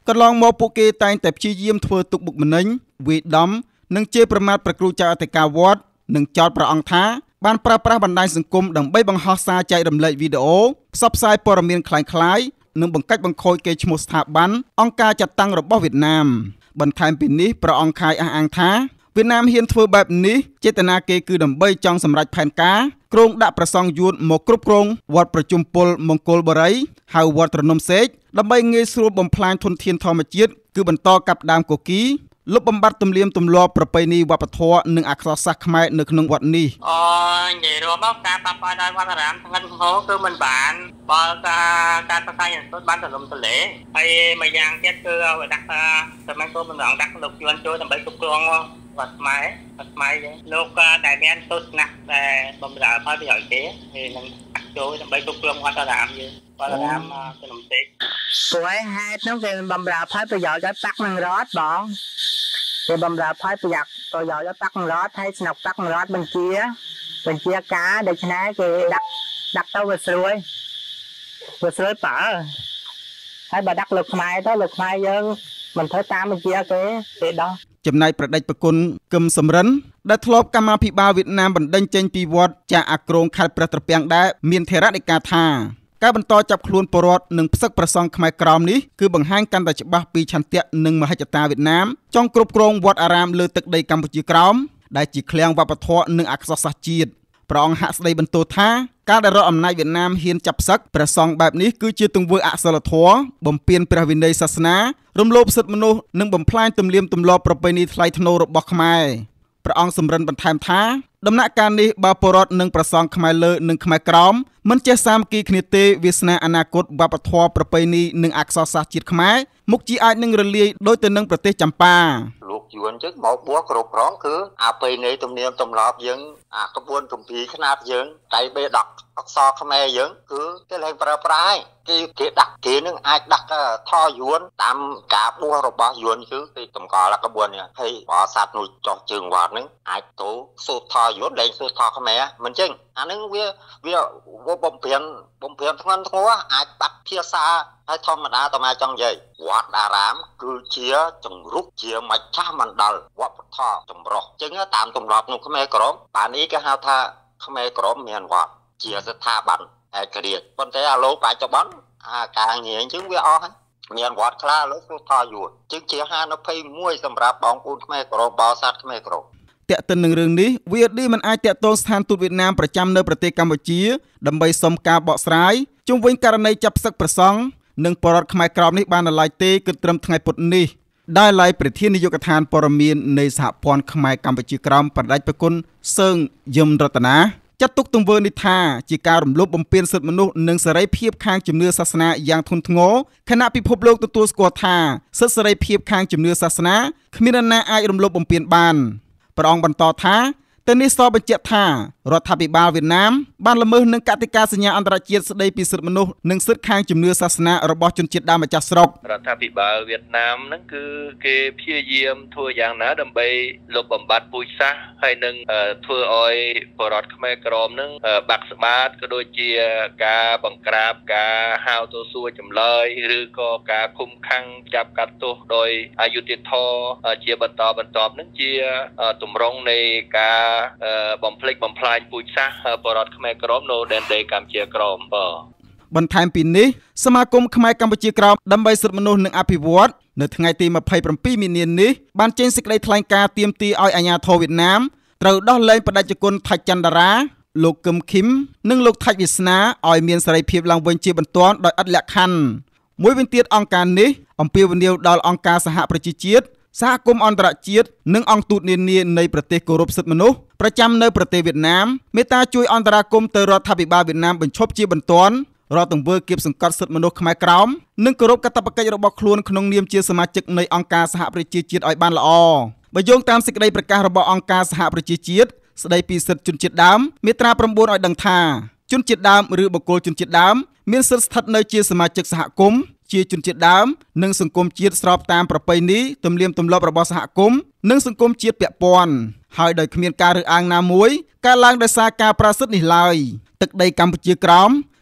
កន្លងមកពួកគេតែងតែព្យាយាមធ្វើទុកបុកម្នេញវាយដំនិងជេរប្រមាថព្រះគ្រូចៅអធិការវត្តនិងចោទព្រះអង្គថាបានប្រើប្រាស់បណ្ដាញសង្គមដើម្បីបង្ហោះសារចែករំលែកវីដេអូផ្សព្វផ្សាយព័ត៌មានคล้ายៗនិងបង្កាច់បង្ខូចកេរ្តិ៍ឈ្មោះស្ថាប័នអង្គការចាត់តាំងរបស់វៀតណាមបន្ថែមពីនេះព្រះអង្គខាយអះអាងថាវៀតណាមហ៊ានធ្វើបែបនេះចេតនាគេគឺដើម្បីចង់សម្រេចផែនការគ្រោងដាក់ប្រសង់យួនមកគ្រប់គ្រងវត្តប្រជុំពលមង្គលបុរីហៅវត្តត្រនំសេកដើម្បីងាយស្រួលបំផ្លាញធនធានធម្មជាតិគឺបន្តកាប់ដើមគគីលុបបំបាត់ទំនៀមទម្លាប់ប្រពៃណីវប្បធម៌និងអក្សរសាស្ត្រខ្មែរនៅក្នុងវត្តនេះនិយាយរួមមកការប៉ះពាល់ដល់វត្តអារាមថ្ងៃហោគឺមិនបានបើការប្រកាសយ៉ាងសុទ្ធបានទលំទលេហើយមួយយ៉ាងទៀតគឺឲ្យដាក់សម័យគោម្ដងដាក់លោកយួនចូលដើម្បីគ្រប់គ្រងវត្តខ្មែរយើងលោកដែលមានទស្សនៈដែលបំរើផលប្រយោជន៍គេនឹងចូលដើម្បីគ្រប់គ្រងវត្តអារាមយើងវត្តអារាមទៅនំពេកព្រោះហេតុនោះគេបំរើផលប្រយោជន៍ឲ្យប៉ាក់នឹងរត់បងគេបំរើផលប្រយោជន៍ឲ្យប៉ាក់នឹងរត់ហើយស្នុកប៉ាក់នឹងរត់បញ្ជាការដូច្នេះគេដាក់ទៅវាស្រួលបើហើយបើដាក់លោកខ្មែរទៅលោកខ្មែរយើងមិនធ្វើតាមបញ្ជាគេដោះចំណែកប្រដេចប្រគុណគឹមសំរិនដែលធ្លាប់កម្មាភិបាលវៀតណាមបណ្ដេញចេញពីវត្តចាអាក្រងខេត្តព្រះត្រពាំងដែរមានថេរដីកាថាការបន្តចាប់ខ្លួនពលរដ្ឋនិងផ្សឹកប្រសង់ខ្មែរក្រមនេះគឺបង្ហាញកាន់តែច្បាស់ពីឆន្ទៈនិងមហិច្ឆតាវៀតណាមចង់គ្រប់គ្រងវត្តអារាមលើទឹកដីកម្ពុជាក្រោមដែលជាឃ្លាំងវប្បធម៌និងអក្សរសាស្ត្រជាតិព្រះអង្គហាក់ស្ដីបន្ទោសថាការដែលរដ្ឋអំណាចវៀតណាមហ៊ានចាប់ផ្សឹកព្រះសង្ឃបែបនេះគឺជាទង្វើអសិលធម៌បំពានព្រះវិន័យសាសនារំលោភសិទ្ធិមនុស្សនិងបំផ្លាញទំនៀមទម្លាប់ប្រពៃណីថ្លៃថ្នូររបស់ខ្មែរព្រះអង្គសម្រិនបន្ថែមថាដំណាក់កាលនេះបើពលរដ្ឋនិងប្រសង់ខ្មែរលើនិងខ្មែរក្រោមមិនចេះសាមគ្គីគ្នាទេវាសនាអនាគតវប្បធម៌ប្រពៃណីនិងអក្សរសាស្ត្រជាតិខ្មែរមុខជាអាចនឹងរលាយដោយទៅនឹងប្រទេសចម្ប៉ាលោកយួនចឹងមកបួគ្រប់គ្រងគឺអាប្រពៃណីទំនៀមទម្លាប់យើងអាក្បួនគម្ពីរខ្នាតយើងដៃបេដកអក្សរខ្មែរយើងគឺគេលែងប្រើប្រាស់គេដាក់គេនឹងអាចដាក់ថយួនតាមការបួសរបស់យួនគឺគេតម្កល់ក្បួននេះហើយបរិស័ទនោះចោះជើងវត្តហ្នឹងអាចទៅសូត្រថយួនលែងសូត្រថខ្មែរមិនចឹងអាហ្នឹងវាបំពេញធ្ងន់ធ្ងរអាចបាត់ភាសាហើយធម្មតាតើមកចង់និយាយវត្តអារាមគឺជាចង្រុកជាមជ្ឈមណ្ឌលវប្បធម៌ចម្រុះចឹងតាមទម្លាប់នោះខ្មែរក្រមបាននេះគេហៅថាខ្មែរក្រមមានវត្តជាស្ថាប័នឯករាជ្យប៉ុន្តែអាលោកបច្ចុប្បន្នការងារអញ្ចឹងវាអស់ហើយមានវត្តខ្លះលោកសូត្រថយួនជាងជាហានិភ័យមួយសម្រាប់បងប្អូនខ្មែរក្រមបរិស័ទខ្មែរក្រមតាក់ទិននឹងរឿងនេះ VOD មិនអាចតាក់ទងស្ថានទូតវៀតណាមប្រចាំនៅប្រទេសកម្ពុជាដើម្បីសុំការបកស្រាយជុំវិញករណីចាប់ផ្សឹកប្រសង់និងបរដ្ឋខ្មែរក្រមនេះបានឡើយទេគិតត្រឹមថ្ងៃពុធនេះដែលឡាយប្រធាននាយកដ្ឋានព័ត៌មាននៃសហព័ន្ធខ្មែរកម្ពុជាក្រមប្រដាច់ប្រគុណសើងយឹមរតនាចាត់ទុកទង្វើនេះថាជាការរំលោភបំពានសិទ្ធិមនុស្សនិងសេរីភាពខាងជំនឿសាសនាយ៉ាងធ្ងន់ធ្ងរខណៈពិភពលោកទទួលស្គាល់ថាសិទ្ធិសេរីភាពខាងជំនឿសាសនាគ្មាននរណាអាចរំលោភបំពានបានព្រះអង្គបន្តថាទៅនេះសបញ្ជាក់ថារដ្ឋាភិបាលវៀតណាមបានល្មើសនឹងកតិកាសញ្ញាអន្តរជាតិស្តីពីសិទ្ធិមនុស្សនិងសិទ្ធិខាងជំនឿសាសនារបស់ជនជាតិដើមម្ចាស់ស្រុករដ្ឋាភិបាលវៀតណាមហ្នឹងគឺគេព្យាយាមធ្វើយ៉ាងណាដើម្បីលុបបំបាត់ពូជសាសន៍ហើយនឹងធ្វើឲ្យបរតខ្មែរក្រមហ្នឹងបាក់ស្បាតក៏ដូចជាការបង្ក្រាបការហៅទៅសួរចម្លើយឬក៏ការឃុំឃាំងចាប់កាត់ទោសដោយអយុត្តិធម៌ជាបន្តបន្ទាប់ហ្នឹងជាទម្រង់នៃការបំផ្លិចបំផ្លាញពូជសាសន៍បរតខ្មែរក្រមនៅដែនដីកម្ពុជាក្រមបន្ថែមពីនេះសមាគមខ្មែរកម្ពុជាក្រមដើម្បីសិទ្ធិមនុស្សនិងអភិវឌ្ឍនៅថ្ងៃទី27មីនានេះបានចេញសេចក្តីថ្លែងការណ៍ទាមទារឲ្យអាជ្ញាធរវៀតណាមត្រូវដោះលែងបដិជគុណថាច់ចន្ទរាលោកគឹមឃីមនិងលោកថាច់វាសនាឲ្យមានសេរីភាពឡើងវិញជាបន្ទាន់ដោយឥតលក្ខខណ្ឌមួយវិញទៀតអង្គការនេះអំពាវនាវដល់អង្គការសហប្រជាជាតិសហគមន៍អន្តរជាតិនិងអង្គទូតនានានៃប្រទេសគោរពសិទ្ធិមនុស្សប្រចាំនៅប្រទេសវៀតណាមមេត្តាជួយអន្តរាគមន៍ទៅរដ្ឋាភិបាលវៀតណាមបញ្ឈប់ជាបន្ទាន់រាល់ទង្វើគៀបសង្កត់សិទ្ធិមនុស្សខ្មែរក្រោមនិងគោរពកាតព្វកិច្ចរបស់ខ្លួនក្នុងនាមជាសមាជិកនៃអង្គការសហប្រជាជាតិឲ្យបានល្អបើយោងតាមសេចក្តីប្រកាសរបស់អង្គការសហប្រជាជាតិស្តីពីសិទ្ធិជនជាតិដើមមាត្រា 9 ឲ្យដឹងថាជនជាតិដើមឬបុគ្គលជនជាតិដើមមានសិទ្ធិស្ថិតនៅជាសមាជិកសហគមន៍ជាជនជាតិដើមនិងសង្គមជាតិស្របតាមប្រពៃណីទំនៀមទម្លាប់របស់សហគមន៍និងសង្គមជាតិពាក់ព័ន្ធហើយដោយគ្មានការរើសអើងណាមួយកើតឡើងដោយសារការប្រាស្រ័យនេះឡើយទឹកដីកម្ពុជាក្រោម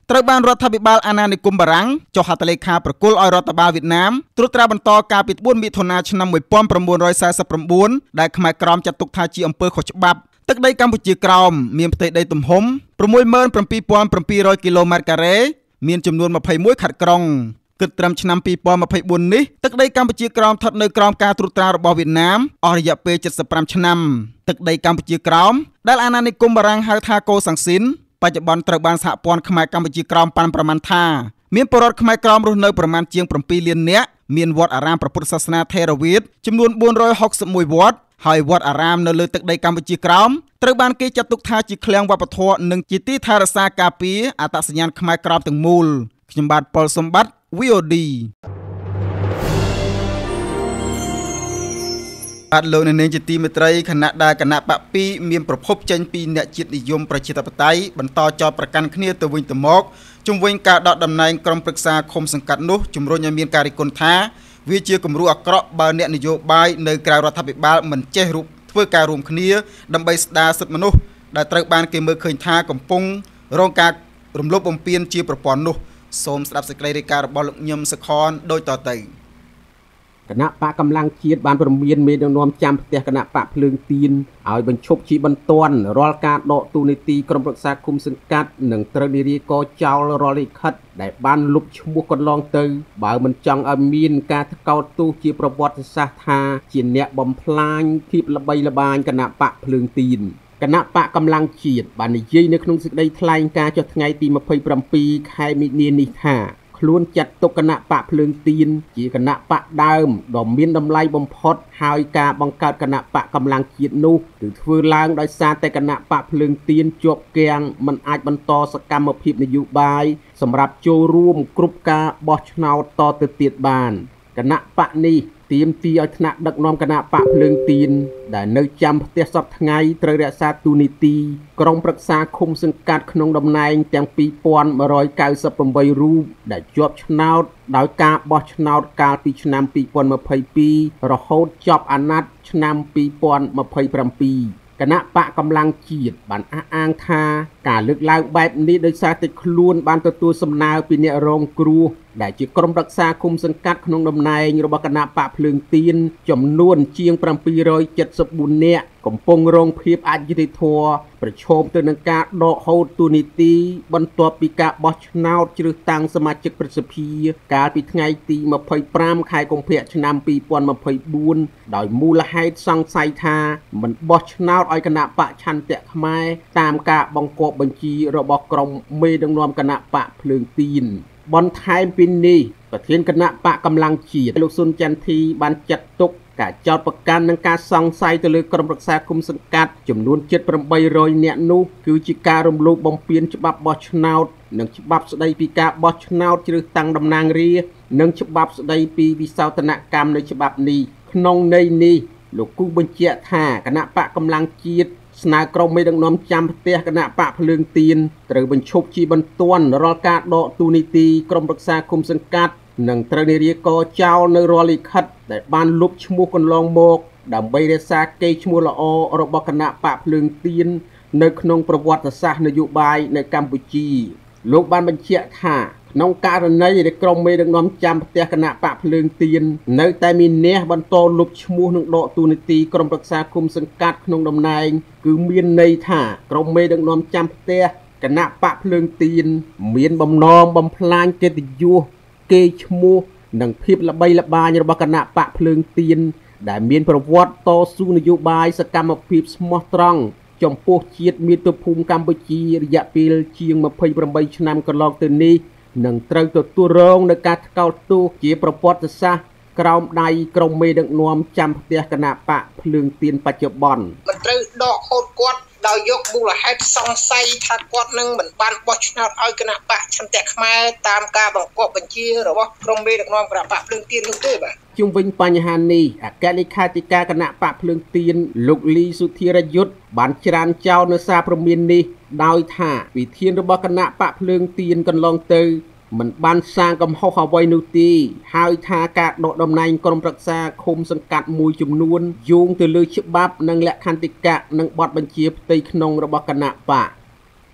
ត្រូវបានរដ្ឋាភិបាលអាណានិគមបារាំងចុះហត្ថលេខាប្រគល់ឲ្យរដ្ឋបាលវៀតណាមត្រួតត្រាបន្តការពី4មិថុនាឆ្នាំ1949ដែលខ្មែរក្រមចាត់ទុកថាជាអំពើខុសច្បាប់ទឹកដីកម្ពុជាក្រោមមានផ្ទៃដីទំហំ 67,700 គីឡូម៉ែត្រការ៉េមានចំនួន21ខេត្តក្រុងគិតត្រឹមឆ្នាំ2024នេះទឹកដីកម្ពុជាក្រោមស្ថិតនៅក្រោមការត្រួតត្រារបស់វៀតណាមអស់រយៈពេល75ឆ្នាំទឹកដីកម្ពុជាក្រោមដែលអាណានិគមបារាំងហៅថាកូសាំងស៊ីនបច្ចុប្បន្នត្រូវបានសហព័ន្ធខ្មែរកម្ពុជាក្រោមប៉ាន់ប្រមាណថាមានពលរដ្ឋខ្មែរក្រោមរស់នៅប្រមាណជាង7លាននាក់មានវត្តអារាមព្រះពុទ្ធសាសនាថេរវាទចំនួន461វត្តហើយវត្តអារាមនៅលើទឹកដីកម្ពុជាក្រោមត្រូវបានគេចាត់ទុកថាជាឃ្លាំងវប្បធម៌និងជាទីថែរក្សាការពារអត្តសញ្ញាណខ្មែរក្រោមទាំងមូលខ្ញុំបាទប៉ុលសម្បត្តិ VOD បាទលោកអ្នកនាងជាទីមេត្រីគណៈដែលគណៈបក2មានប្រភពចេញពីអ្នកជាតិនិយមប្រជាធិបតេយ្យបន្តចោទប្រកាន់គ្នាទៅវិញទៅមកជុំវិញការដកតំណែងក្រុមប្រឹក្សាឃុំសង្កាត់នោះជំរុញឲ្យមានការរិះគន់ថាវាជាគំរូអាក្រក់បើអ្នកនយោបាយនៅក្រៅរដ្ឋាភិបាលមិនចេះធ្វើការរួមគ្នាដើម្បីស្ដារសិទ្ធិមនុស្សដែលត្រូវបានគេមើលឃើញថាកំពុងរងការរំលោភបំពានជាប្រព័ន្ធនោះសូមស្ដាប់សេចក្តីរាយការណ៍របស់លោកញឹមសខនដូចតទៅគណៈបកកម្លាំងជាតិបានព្រមានមេដឹកនាំចាំផ្ទះគណៈបកភ្លើងទៀនឲ្យបញ្ឈប់ជាបន្ទាន់រាល់ការដកទូនីតិក្រុមប្រឹក្សាគុំសង្កាត់និងត្រូវនិរាយកចោលរាល់លិខិតដែលបានលុបឈ្មោះកន្លងទៅបើមិនចង់ឲ្យមានការថ្កោលទោសជាប្រវត្តិសាស្ត្រថាជាអ្នកបំផ្លាញភាពល្បីល្បាញគណៈបកភ្លើងទៀនគណៈបកកម្លាំងជាតិបាននិយាយនៅក្នុងសេចក្តីថ្លែងការណ៍ចុះថ្ងៃទី27ខែមិនិនានេះថាខ្លួនចាត់ទុកគណៈបកភ្លើងទៀនជាគណៈបកដើមដ៏មានតម្លៃបំផុតហើយការបង្កើតគណៈបកកម្លាំងជាតិនោះគឺធ្វើឡើងដោយសារតែគណៈបកភ្លើងទៀនជាប់គាំងមិនអាចបន្តសកម្មភាពនយោបាយសម្រាប់ចូលរួមគ្រប់ការបោះឆ្នោតតទៅទៀតបានគណៈបកនេះទាមទារឲ្យថ្នាក់ដឹកនាំគណៈបកភ្លើងទៀនដែលនៅចាំផ្ទះសពថ្ងៃត្រូវរក្សាទូនីតិក្រុមប្រឹក្សាឃុំសង្កាត់ក្នុងតំណែងទាំង2198រូបដែលជាប់ឆ្នោតដោយការបោះឆ្នោតកាលពីឆ្នាំ2022រហូតចប់អាណត្តិឆ្នាំ2027គណៈបកកម្លាំងជាតិបានអះអាងថាការលើកឡើងបែបនេះដោយសារតែខ្លួនបានទទួលសំណើពីអ្នករងគ្រោះដែលជាក្រុមរក្សាឃុំសង្កាត់ក្នុងតំណែងរបស់គណៈបកភ្លើងទៀនចំនួនជាង774នាក់កំពុងរងភាពអយុត្តិធម៌ប្រឈមទៅនឹងការដកហូតទូនីតិបន្ទាប់ពីការបោះឆ្នោតជ្រើសតាំងសមាជិកប្រសិទ្ធិកាលពីថ្ងៃទី25ខែកុម្ភៈឆ្នាំ2024ដោយមូលហេតុសង្ស័យថាមិនបោះឆ្នោតឲ្យគណៈបកឆន្ទៈខ្មែរតាមការបង្គាប់បញ្ជារបស់ក្រុមមេដឹកនាំគណៈបកភ្លើងទៀនបន្ថែមពីនេះប្រធានគណៈបកកម្លាំងជាតិលោកស៊ុនចន្ទធីបានចាត់ទុកការចោទប្រកាន់និងការសង្ស័យទៅលើក្រុមរក្សាគុំសង្កាត់ចំនួន7,800នាក់នោះគឺជាការរំលោភបំពានច្បាប់បោះឆ្នោតនិងច្បាប់ស្តីពីការបោះឆ្នោតជ្រើសតាំងតំណាងរាស្ត្រនិងច្បាប់ស្តីពីវិសោធនកម្មនៃច្បាប់នេះក្នុងន័យនេះលោកគូបញ្ជាក់ថាគណៈបកកម្លាំងជាតិស្នើក្រុមមេដឹកនាំចាំផ្ទះគណៈបកភ្លើងទៀនត្រូវបញ្ឈប់ជាបន្ទាន់រាល់ការដកទូនីតិក្រុមប្រឹក្សាគុំសង្កាត់និងត្រូវនិរាយកចោលនៅរាល់លិខិតដែលបានលុបឈ្មោះកន្លងមកដើម្បីរក្សាកេរ្តិ៍ឈ្មោះល្អរបស់គណៈបកភ្លើងទៀននៅក្នុងប្រវត្តិសាស្ត្រនយោបាយនៅកម្ពុជាលោកបានបញ្ជាក់ថាក្នុងករណីដែលក្រុមមេដឹកនាំចាំផ្ទះគណៈបកភ្លើងទៀននៅតែមានអ្នកបន្តលុបឈ្មោះនិងដកទូនីតិក្រុមប្រឹក្សាគុំសង្កាត់ក្នុងតំណែងគឺមានន័យថាក្រុមមេដឹកនាំចាំផ្ទះគណៈបកភ្លើងទៀនមានបំណងបំផ្លាញកិត្តិយសកេរ្តិ៍ឈ្មោះនិងភាពល្បីល្បាញរបស់គណៈបកភ្លើងទៀនដែលមានប្រវត្តិតស៊ូនយោបាយសកម្មភាពស្មោះត្រង់ចំពោះជាតិមាតុភូមិកម្ពុជារយៈពេលជាង28ឆ្នាំកន្លងទៅនេះនឹងត្រូវទទួលរងនឹងការថ្កោលទោសជាប្រវត្តិសាស្ត្រក្រោមដៃក្រុមមេដឹកនាំចាំផ្ទះគណៈបកភ្លើងទៀនបច្ចុប្បន្នមិនត្រូវដកហូតគាត់ដោយយកមូលហេតុសង្ស័យថាគាត់នឹងមិនបានបោះឆ្នោតឲ្យគណៈបកឆន្ទៈខ្មែរតាមការបង្គាប់បញ្ជារបស់ក្រុមមេដឹកនាំគណៈបកភ្លើងទៀននោះទេបាទជុំវិញបញ្ហានេះអគ្គលេខាធិការគណៈបកភ្លើងទៀនលោកលីសុធិរយុទ្ធបានច្រានចោលនៅសារព្រមាននេះដោយថាវិធានរបស់គណៈបកភ្លើងទៀនកន្លងទៅមិនបានសាងកំហុសអ្វីនោះទេហើយថាការដកតំណែងក្រុមប្រឹក្សាឃុំសង្កាត់មួយចំនួនយោងទៅលើច្បាប់និងលក្ខន្តិកៈនិងបទបញ្ជាផ្ទៃក្នុងរបស់គណៈបក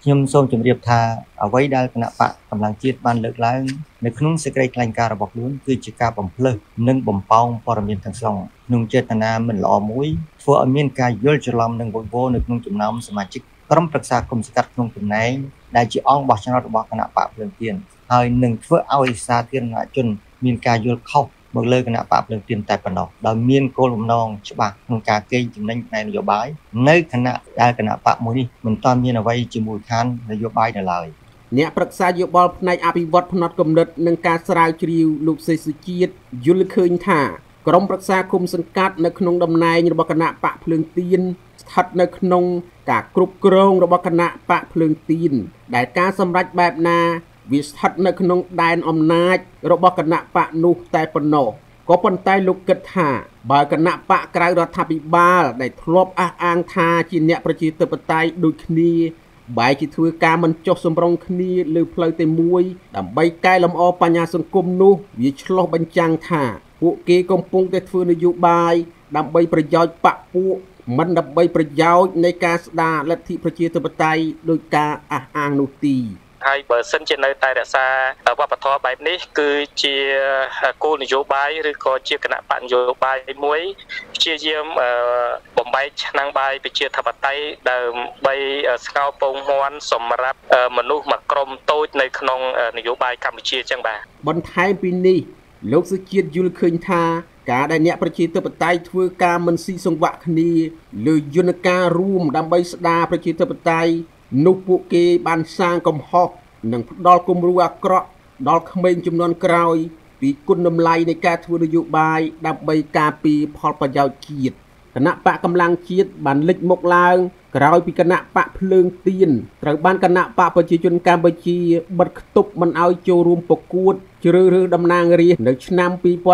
ខ្ញុំសូមជម្រាបថាអ្វីដែលគណៈបកកម្លាំងជាតិបានលើកឡើងនៅក្នុងសេចក្តីថ្លែងការណ៍របស់ខ្លួនគឺជាការបំភ្លឺនិងបំផោងព័ត៌មានទាំងស្រុងក្នុងចេតនាមិនល្អមួយធ្វើឲ្យមានការយល់ច្រឡំនិងវឹកវរនៅក្នុងចំណោមសមាជិកក្រុមប្រឹក្សាគុំសង្កាត់ក្នុងតំណែងដែលជាអង្គបោះឆ្នោតរបស់គណៈបកភ្លើងទៀនហើយនឹងធ្វើឲ្យសាធារណជនមានការយល់ខុសមកលើគណៈបកភ្លើងទៀនតែប៉ុណ្ណោះដោយមានគោលបំណងច្បាស់ក្នុងការកេងចំណេញផ្នែកនយោបាយនៅគណៈដែលគណៈបកមួយនេះមិនទាន់មានអ្វីជាមូលដ្ឋាននយោបាយនៅឡើយអ្នកប្រឹក្សាយោបល់ផ្នែកអភិវឌ្ឍផ្នែកគំនិតនិងការស្រាវជ្រាវលោកសេសុជាតិយល់ឃើញថាក្រុមប្រឹក្សាគុំសង្កាត់នៅក្នុងតំណែងរបស់គណៈបកភ្លើងទៀនស្ថិតនៅក្នុងការគ្រប់គ្រងរបស់គណៈបកភ្លើងទៀនដែលការសម្រេចបែបណាវាស្ថិតនៅក្នុងដែនអំណាចរបស់គណៈបកនោះតែប៉ុណ្ណោះក៏ប៉ុន្តែលោកគិតថាបើគណៈបកក្រៅរដ្ឋាភិបាលដែលធ្លាប់អះអាងថាជាអ្នកប្រជាធិបតេយ្យដូចគ្នាបែរជាធ្វើការមិនចុះសម្រុងគ្នាលើផ្លូវតែមួយដើម្បីកែលម្អបញ្ហាសង្គមនោះវាឆ្លុះបញ្ចាំងថាពួកគេកំពុងតែធ្វើនយោបាយដើម្បីប្រយោជន៍បកពួកមិនដើម្បីប្រយោជន៍នៃការស្ដារលទ្ធិប្រជាធិបតេយ្យដោយការអះអាងនោះទីហើយបើសិនជានៅតែរក្សាវប្បធម៌បែបនេះគឺជាគោលនយោបាយឬក៏ជាគណៈបកនយោបាយមួយព្យាយាមបំបែកឆ្នាំងបាយប្រជាធិបតេយ្យដើម្បីស្កោរពងមាន់សម្រាប់មនុស្សមួយក្រុមតូចនៅក្នុងនយោបាយកម្ពុជាចឹងបាទបន្ថែមពីនេះលោកសុជាតិយល់ឃើញថាការដែលអ្នកប្រជាធិបតេយ្យធ្វើការមិនស៊ីសង្វាក់គ្នាលើយន្តការរួមដើម្បីស្ដារប្រជាធិបតេយ្យនោះពួកគេបានសាងកំហុសនិងផ្ដល់គំរូអាក្រក់ដល់ក្មេងជំនាន់ក្រោយពីគុណតម្លៃនៃការធ្វើនយោបាយដើម្បីការពារផលប្រយោជន៍ជាតិគណៈបកកម្លាំងជាតិបានលេចមុខឡើងក្រោយពីគណៈបកភ្លើងទៀនត្រូវបានគណៈបកប្រជាជនកម្ពុជាបិទគប់មិនឲ្យចូលរួមប្រកួតជ្រើសរើសតំណាងរាស្ត្រនៅឆ្នាំ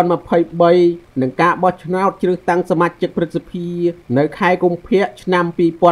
2023និងការបោះឆ្នោតជ្រើសតាំងសមាជិកព្រឹទ្ធសភានៅខែកុម្ភៈឆ្នាំ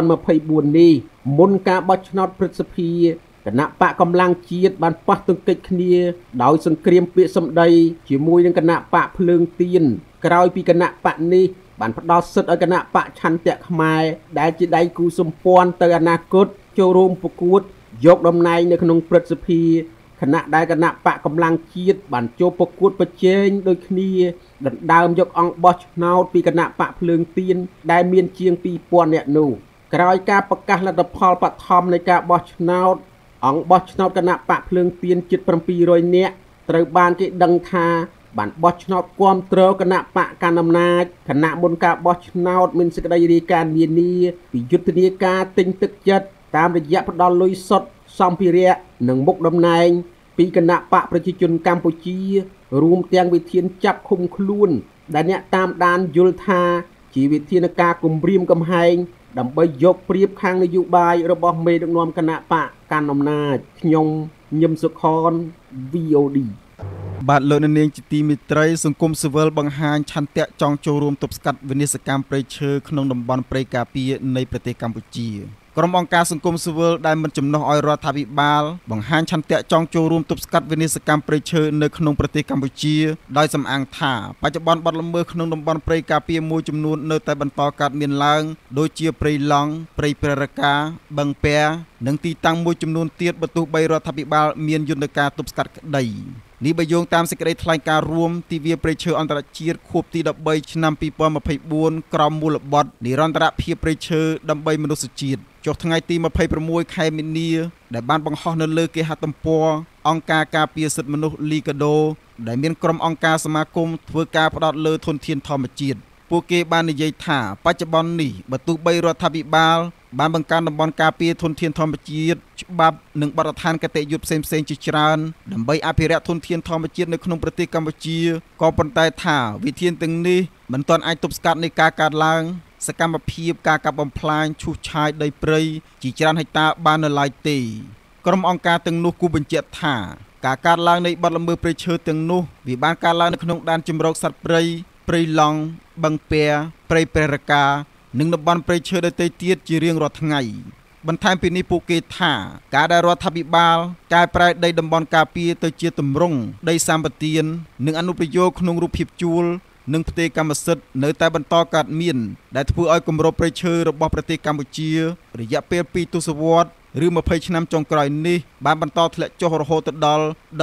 2024នេះមុនការបោះឆ្នោតព្រឹទ្ធសភាគណៈបកកម្លាំងជាតិបានប៉ះទង្គិចគ្នាដោយសង្គ្រាមពាក្យសម្ដីជាមួយនឹងគណៈបកភ្លើងទៀនក្រោយពីគណៈបកនេះបានផ្ដល់សិទ្ធិឲ្យគណៈបកឆន្ទៈខ្មែរដែលជាដៃគូសម្ព័ន្ធទៅអនាគតចូលរួមប្រកួតយកតំណែងនៅក្នុងព្រឹទ្ធសភាខណៈដែលគណៈបកកម្លាំងជាតិបានចូលប្រកួតប្រជែងដូចគ្នាដណ្ដើមយកអង្គបោះឆ្នោតពីគណៈបកភ្លើងទៀនដែលមានជាង 2000 នាក់នោះក្រោយការប្រកាសលទ្ធផលបឋមនៃការបោះឆ្នោតអង្គបោះឆ្នោតគណៈបកភ្លើងទៀនជិត700នាក់ត្រូវបានគេដឹងថាបានបោះឆ្នោតគាំទ្រគណៈបកកណ្ដាលអំណាចគណៈមុនការបោះឆ្នោតមានសេចក្តីរាយការណ៍នានាពីយុទ្ធនាការទិញទឹកចិត្តតាមរយៈផ្ដល់លុយសុទ្ធសម្ភារៈនិងមុខតំណែងពីគណៈបកប្រជាជនកម្ពុជារួមទាំងវិធានចាប់ឃុំខ្លួនដែលអ្នកតាមដានយល់ថាជាវិធានការគំរាមកំហែងដើម្បីយកប្រៀបខាងនយោបាយរបស់មេដឹកនាំគណៈបកកណ្ដាលអំណាចខ្ញុំញឹមសុខន VOD បាទលោកនាងជាទីមេត្រីសង្គមស៊ីវិលបង្ហាញឆន្ទៈចង់ចូលរួមទប់ស្កាត់វិនាសកម្មព្រៃឈើក្នុងតំបន់ព្រៃការពារនៃប្រទេសកម្ពុជាក្រុមអង្គការសង្គមស៊ីវិលដែលមិនចំណុះឲ្យរដ្ឋាភិបាលបង្ហាញឆន្ទៈចង់ចូលរួមទប់ស្កាត់វិនាសកម្មព្រៃឈើនៅក្នុងប្រទេសកម្ពុជាដោយសំអាងថាបច្ចុប្បន្នបទល្មើសក្នុងតំបន់ព្រៃការពារមួយចំនួននៅតែបន្តកើតមានឡើងដូចជាព្រៃឡង់ព្រៃព្រះរកាបឹងពែនិងទីតាំងមួយចំនួនទៀតបើទោះបីរដ្ឋាភិបាលមានយន្តការទប់ស្កាត់ក្តីនេះបើយោងតាមសេចក្តីថ្លែងការណ៍រួមទិវាព្រៃឈើអន្តរជាតិខួបទី13ឆ្នាំ2024ក្រោមមូលបទនិរន្តរភាពព្រៃឈើដើម្បីមនុស្សជាតិចុះថ្ងៃទី26ខែមីនាដែលបានបង្ហោះនៅលើគេហទំព័រអង្គការការពារសិទ្ធិមនុស្សលីកាដូដែលមានក្រុមអង្គការសមាគមធ្វើការផ្ដោតលើធនធានធម្មជាតិពួកគេបាននិយាយថាបច្ចុប្បន្ននេះបើទោះបីរដ្ឋាភិបាលបានបង្កើនតំបន់ការពារធនធានធម្មជាតិច្បាប់និងបទដ្ឋានគតិយុត្តផ្សេងៗជាច្រើនដើម្បីអភិរក្សធនធានធម្មជាតិនៅក្នុងប្រទេសកម្ពុជាក៏ប៉ុន្តែថាវិធានទាំងនេះមិនទាន់អាចទប់ស្កាត់នៃការកើតឡើងសកម្មភាពការកាប់បំផ្លាញឈូសឆាយដីព្រៃជាច្រើនហិកតាបាននៅឡើយទេក្រុមអង្គការទាំងនោះគូបញ្ជាក់ថាការកើតឡើងនៃបទល្មើសព្រៃឈើទាំងនោះវាបានកើតឡើងនៅក្នុងដែនជម្រកសត្វព្រៃព្រៃឡង់បឹងពែព្រៃព្រះរកានិងតំបន់ព្រៃឈើដទៃទៀតជារៀងរាល់ថ្ងៃបន្ថែមពីនេះពួកគេថាការដែលរដ្ឋាភិបាលកែប្រែដីតំបន់ការពារទៅជាទម្រង់ដីសម្បទាននិងអនុប្រយោគក្នុងរូបភាពជួលនិងផ្ទៃកម្មសិទ្ធិនៅតែបន្តកើតមានដែលធ្វើឲ្យគម្របព្រៃឈើរបស់ប្រទេសកម្ពុជារយៈពេល2ទសវត្សរ៍ឬ20ឆ្នាំចុងក្រោយនេះបានបន្តធ្លាក់ចុះរហូតដល់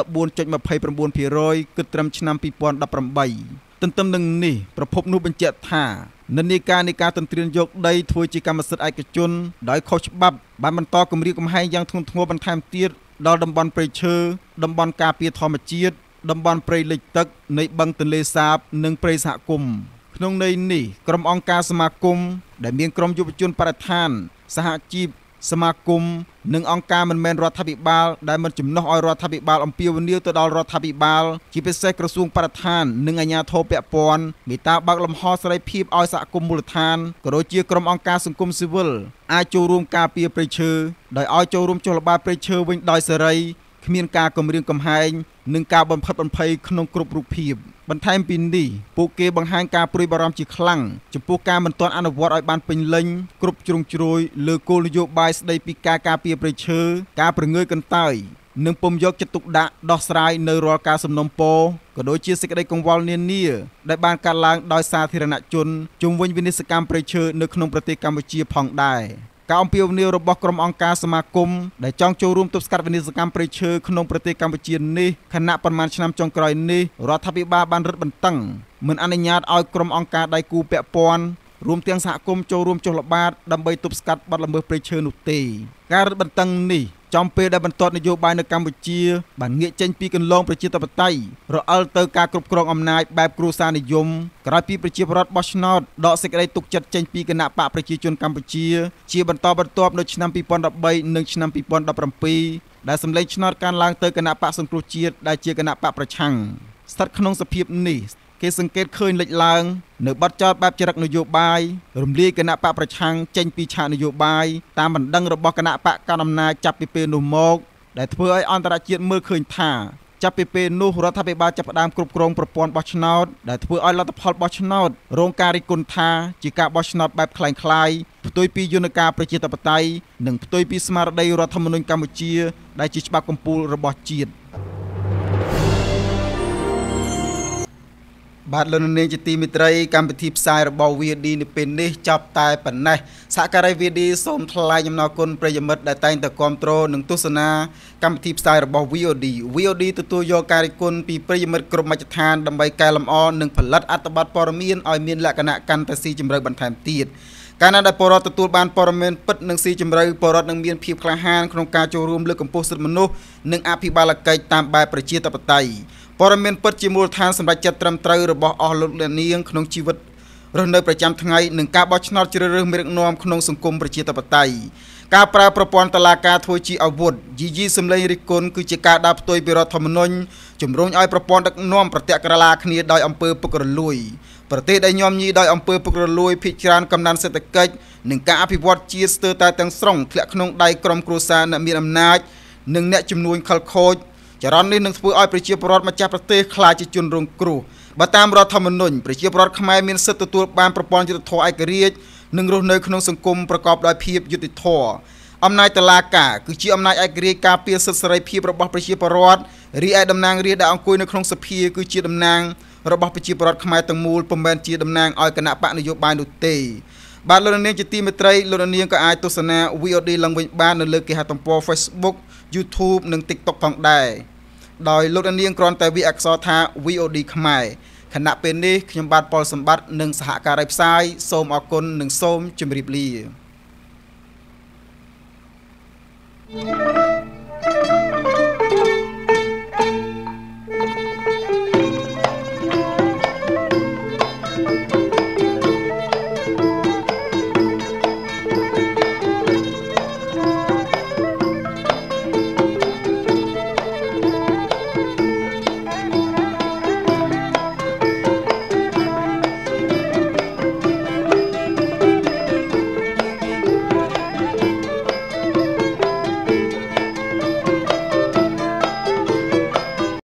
14.29% គិតត្រឹមឆ្នាំ 2018 ទន្ទឹមនឹងនេះប្រភពនោះបញ្ជាក់ថានិន្នាការនៃការទន្ទ្រានយកដីធ្វើជាកម្មសិទ្ធិឯកជនដោយខុសច្បាប់បានបន្តគំរាមកំហែងយ៉ាងធ្ងន់ធ្ងរបន្ថែមទៀតដល់តំបន់ព្រៃឈើតំបន់ការពារធម្មជាតិតំបន់ព្រៃលិចទឹកនៃបឹងទន្លេសាបនិងព្រៃសហគមន៍ក្នុងន័យនេះក្រុមអង្គការសមាគមដែលមានក្រុមយុវជនបរិស្ថានសហជីពសមាគមនិងអង្គការមិនមែនរដ្ឋាភិបាលដែលមិនជំនួសឲ្យរដ្ឋាភិបាលអំពាវនាវទៅដល់រដ្ឋាភិបាលជាពិសេសក្រសួងបរិស្ថាននិងអាជ្ញាធរពាក់ព័ន្ធមេត្តាបើកលំហសេរីភាពឲ្យសហគមន៍មូលដ្ឋានក៏ដូចជាក្រុមអង្គការសង្គមស៊ីវិលអាចចូលរួមការពារព្រៃឈើដោយឲ្យចូលរួមចុះល្បាតព្រៃឈើវិញដោយសេរីគ្មានការគំរាមកំហែងនិងការបំផិតបំភ័យក្នុងគ្រប់រូបភាពបន្ថែមពីនេះពួកគេបង្ហាញការព្រួយបារម្ភជាខ្លាំងចំពោះការមិនទាន់អនុវត្តឲ្យបានពេញលេញគ្រប់ជ្រុងជ្រោយលើគោលនយោបាយស្ដីពីការការពារព្រៃឈើការប្រងើយកន្តើយនិងពុំយកចិត្តទុកដាក់ដោះស្រាយនៅរាល់ការសំណុំពរក៏ដូចជាសេចក្តីកង្វល់នានាដែលបានកើតឡើងដោយសាធារណជនជុំវិញវិនិស្សកម្មព្រៃឈើនៅក្នុងប្រទេសកម្ពុជាផងដែរការអំពាវនាវរបស់ក្រុមអង្គការសមាគមដែលចង់ចូលរួមទប់ស្កាត់វិនិស្សកម្មព្រៃឈើក្នុងប្រទេសកម្ពុជានេះខណៈប៉ុន្មានឆ្នាំចុងក្រោយនេះរដ្ឋាភិបាលបានរឹតបន្តឹងមិនអនុញ្ញាតឲ្យក្រុមអង្គការដៃគូពាក់ព័ន្ធរួមទាំងសហគមន៍ចូលរួមចុះល្បាតដើម្បីទប់ស្កាត់បទល្មើសព្រៃឈើនោះទេការរឹតបន្តឹងនេះចំពេលដែលបន្ទាត់នយោបាយនៅកម្ពុជាបានងាកចេញពីគន្លងប្រជាធិបតេយ្យរអិលទៅការគ្រប់គ្រងអំណាចបែបគ្រួសារនិយមក្រោយពីប្រជាពលរដ្ឋបោះឆ្នោតដកសេចក្តីទុកចិត្តចេញពីគណៈបកប្រជាជនកម្ពុជាជាបន្តបន្ទាប់នៅឆ្នាំ2013និងឆ្នាំ2017ដែលសម្លេងឆ្នោតកើនឡើងទៅគណៈបកសង្គ្រោះជាតិដែលជាគណៈបកប្រឆាំងស្ថិតក្នុងសភាពនេះគេសង្កេតឃើញលេចឡើងនៅបទចោទបែបចរិតនយោបាយរំលាយគណៈបកប្រឆាំងចេញពីឆាកនយោបាយតាមបណ្ដឹងរបស់គណៈបកកណ្ដាលអំណាចចាប់ពីពេលនោះមកដែលធ្វើឲ្យអន្តរជាតិមើលឃើញថាចាប់ពីពេលនោះរដ្ឋាភិបាលចាប់ផ្ដើមគ្រប់គ្រងប្រព័ន្ធបោះឆ្នោតដែលធ្វើឲ្យលទ្ធផលបោះឆ្នោតរងការរិះគន់ថាជាការបោះឆ្នោតបែបคล้ายៗផ្ទុយពីយន្តការប្រជាធិបតេយ្យនិងផ្ទុយពីស្មារតីរដ្ឋធម្មនុញ្ញកម្ពុជាដែលជាច្បាប់កំពូលរបស់ជាតិបាទលោកនាងជាទីមេត្រីកម្មវិធីផ្សាយរបស់ VOD នៅពេលនេះចាប់តែប៉ុណ្ណេះសហការី VOD សូមថ្លែងអំណរគុណប្រិយមិត្តដែលតែងតែគាំទ្រនិងទស្សនាកម្មវិធីផ្សាយរបស់ VOD ទទួលយកការរិះគន់ពីប្រិយមិត្តគ្រប់មជ្ឈដ្ឋានដើម្បីកែលម្អនិងផលិតអត្ថបទព័ត៌មានឲ្យមានលក្ខណៈកាន់តែស៊ីជម្រៅបន្ថែមទៀតកាលណាដែលពលរដ្ឋទទួលបានព័ត៌មានពិតនិងស៊ីជម្រៅពលរដ្ឋនឹងមានភាពក្លាហានក្នុងការចូលរួមលើកកម្ពស់សិទ្ធិមនុស្សនិងអភិបាលកិច្ចតាមបែបប្រជាធិបតេយ្យព័ត៌មានពិតជាមូលដ្ឋានសម្រាប់ចិត្តត្រឹមត្រូវរបស់អស់លោកអ្នកនាងក្នុងជីវិតរស់នៅប្រចាំថ្ងៃនិងការបោះឆ្នោតជ្រើសរើសមេដឹកនាំក្នុងសង្គមប្រជាធិបតេយ្យការប្រើប្រព័ន្ធតុលាការធ្វើជាអាវុធយីសម្លេងរិះគន់គឺជាការដើរផ្ទុយពីរដ្ឋធម្មនុញ្ញជំរុញឲ្យប្រព័ន្ធដឹកនាំប្រតិក្រឡាគ្នាដោយអំពើពុករលួយប្រទេសដែលញោមញីដោយអំពើពុករលួយភាគច្រើនកំណើនសេដ្ឋកិច្ចនិងការអភិវឌ្ឍជាតិស្ទើរតែទាំងស្រុងធ្លាក់ក្នុងដៃក្រុមគ្រួសារអ្នកមានអំណាចនិងអ្នកជំនួញខលខូចចរន្តនេះនឹងធ្វើឲ្យប្រជាពលរដ្ឋម្ចាស់ប្រទេសខ្លាចជាជនរងគ្រោះបើតាមរដ្ឋធម្មនុញ្ញប្រជាពលរដ្ឋខ្មែរមានសិទ្ធិទទួលបានប្រព័ន្ធយុត្តិធម៌ឯករាជ្យនិងរស់នៅក្នុងសង្គមប្រកបដោយភាពយុត្តិធម៌អំណាចតុលាការគឺជាអំណាចឯករាជ្យការពារសិទ្ធិសេរីភាពរបស់ប្រជាពលរដ្ឋរីឯតំណាងរាស្ត្រដែលអង្គុយនៅក្នុងសភាគឺជាតំណាងរបស់ប្រជាពលរដ្ឋខ្មែរទាំងមូលពុំមែនជាតំណាងឲ្យគណៈបកនយោបាយនោះទេបាទលោកនាងជាទីមេត្រីលោកនាងក៏អាចទស្សនា VOD ឡើងវិញបាននៅលើគេហទំព័រ Facebook YouTube និង TikTok ផងដែរដោយលោកនាងគ្រាន់តែវាអក្សរថា VOD ខ្មែរខណៈពេលនេះខ្ញុំបាទប៉ុលសម្បត្តិនិងសហការីផ្សាយសូមអរគុណនិងសូមជម្រាបលា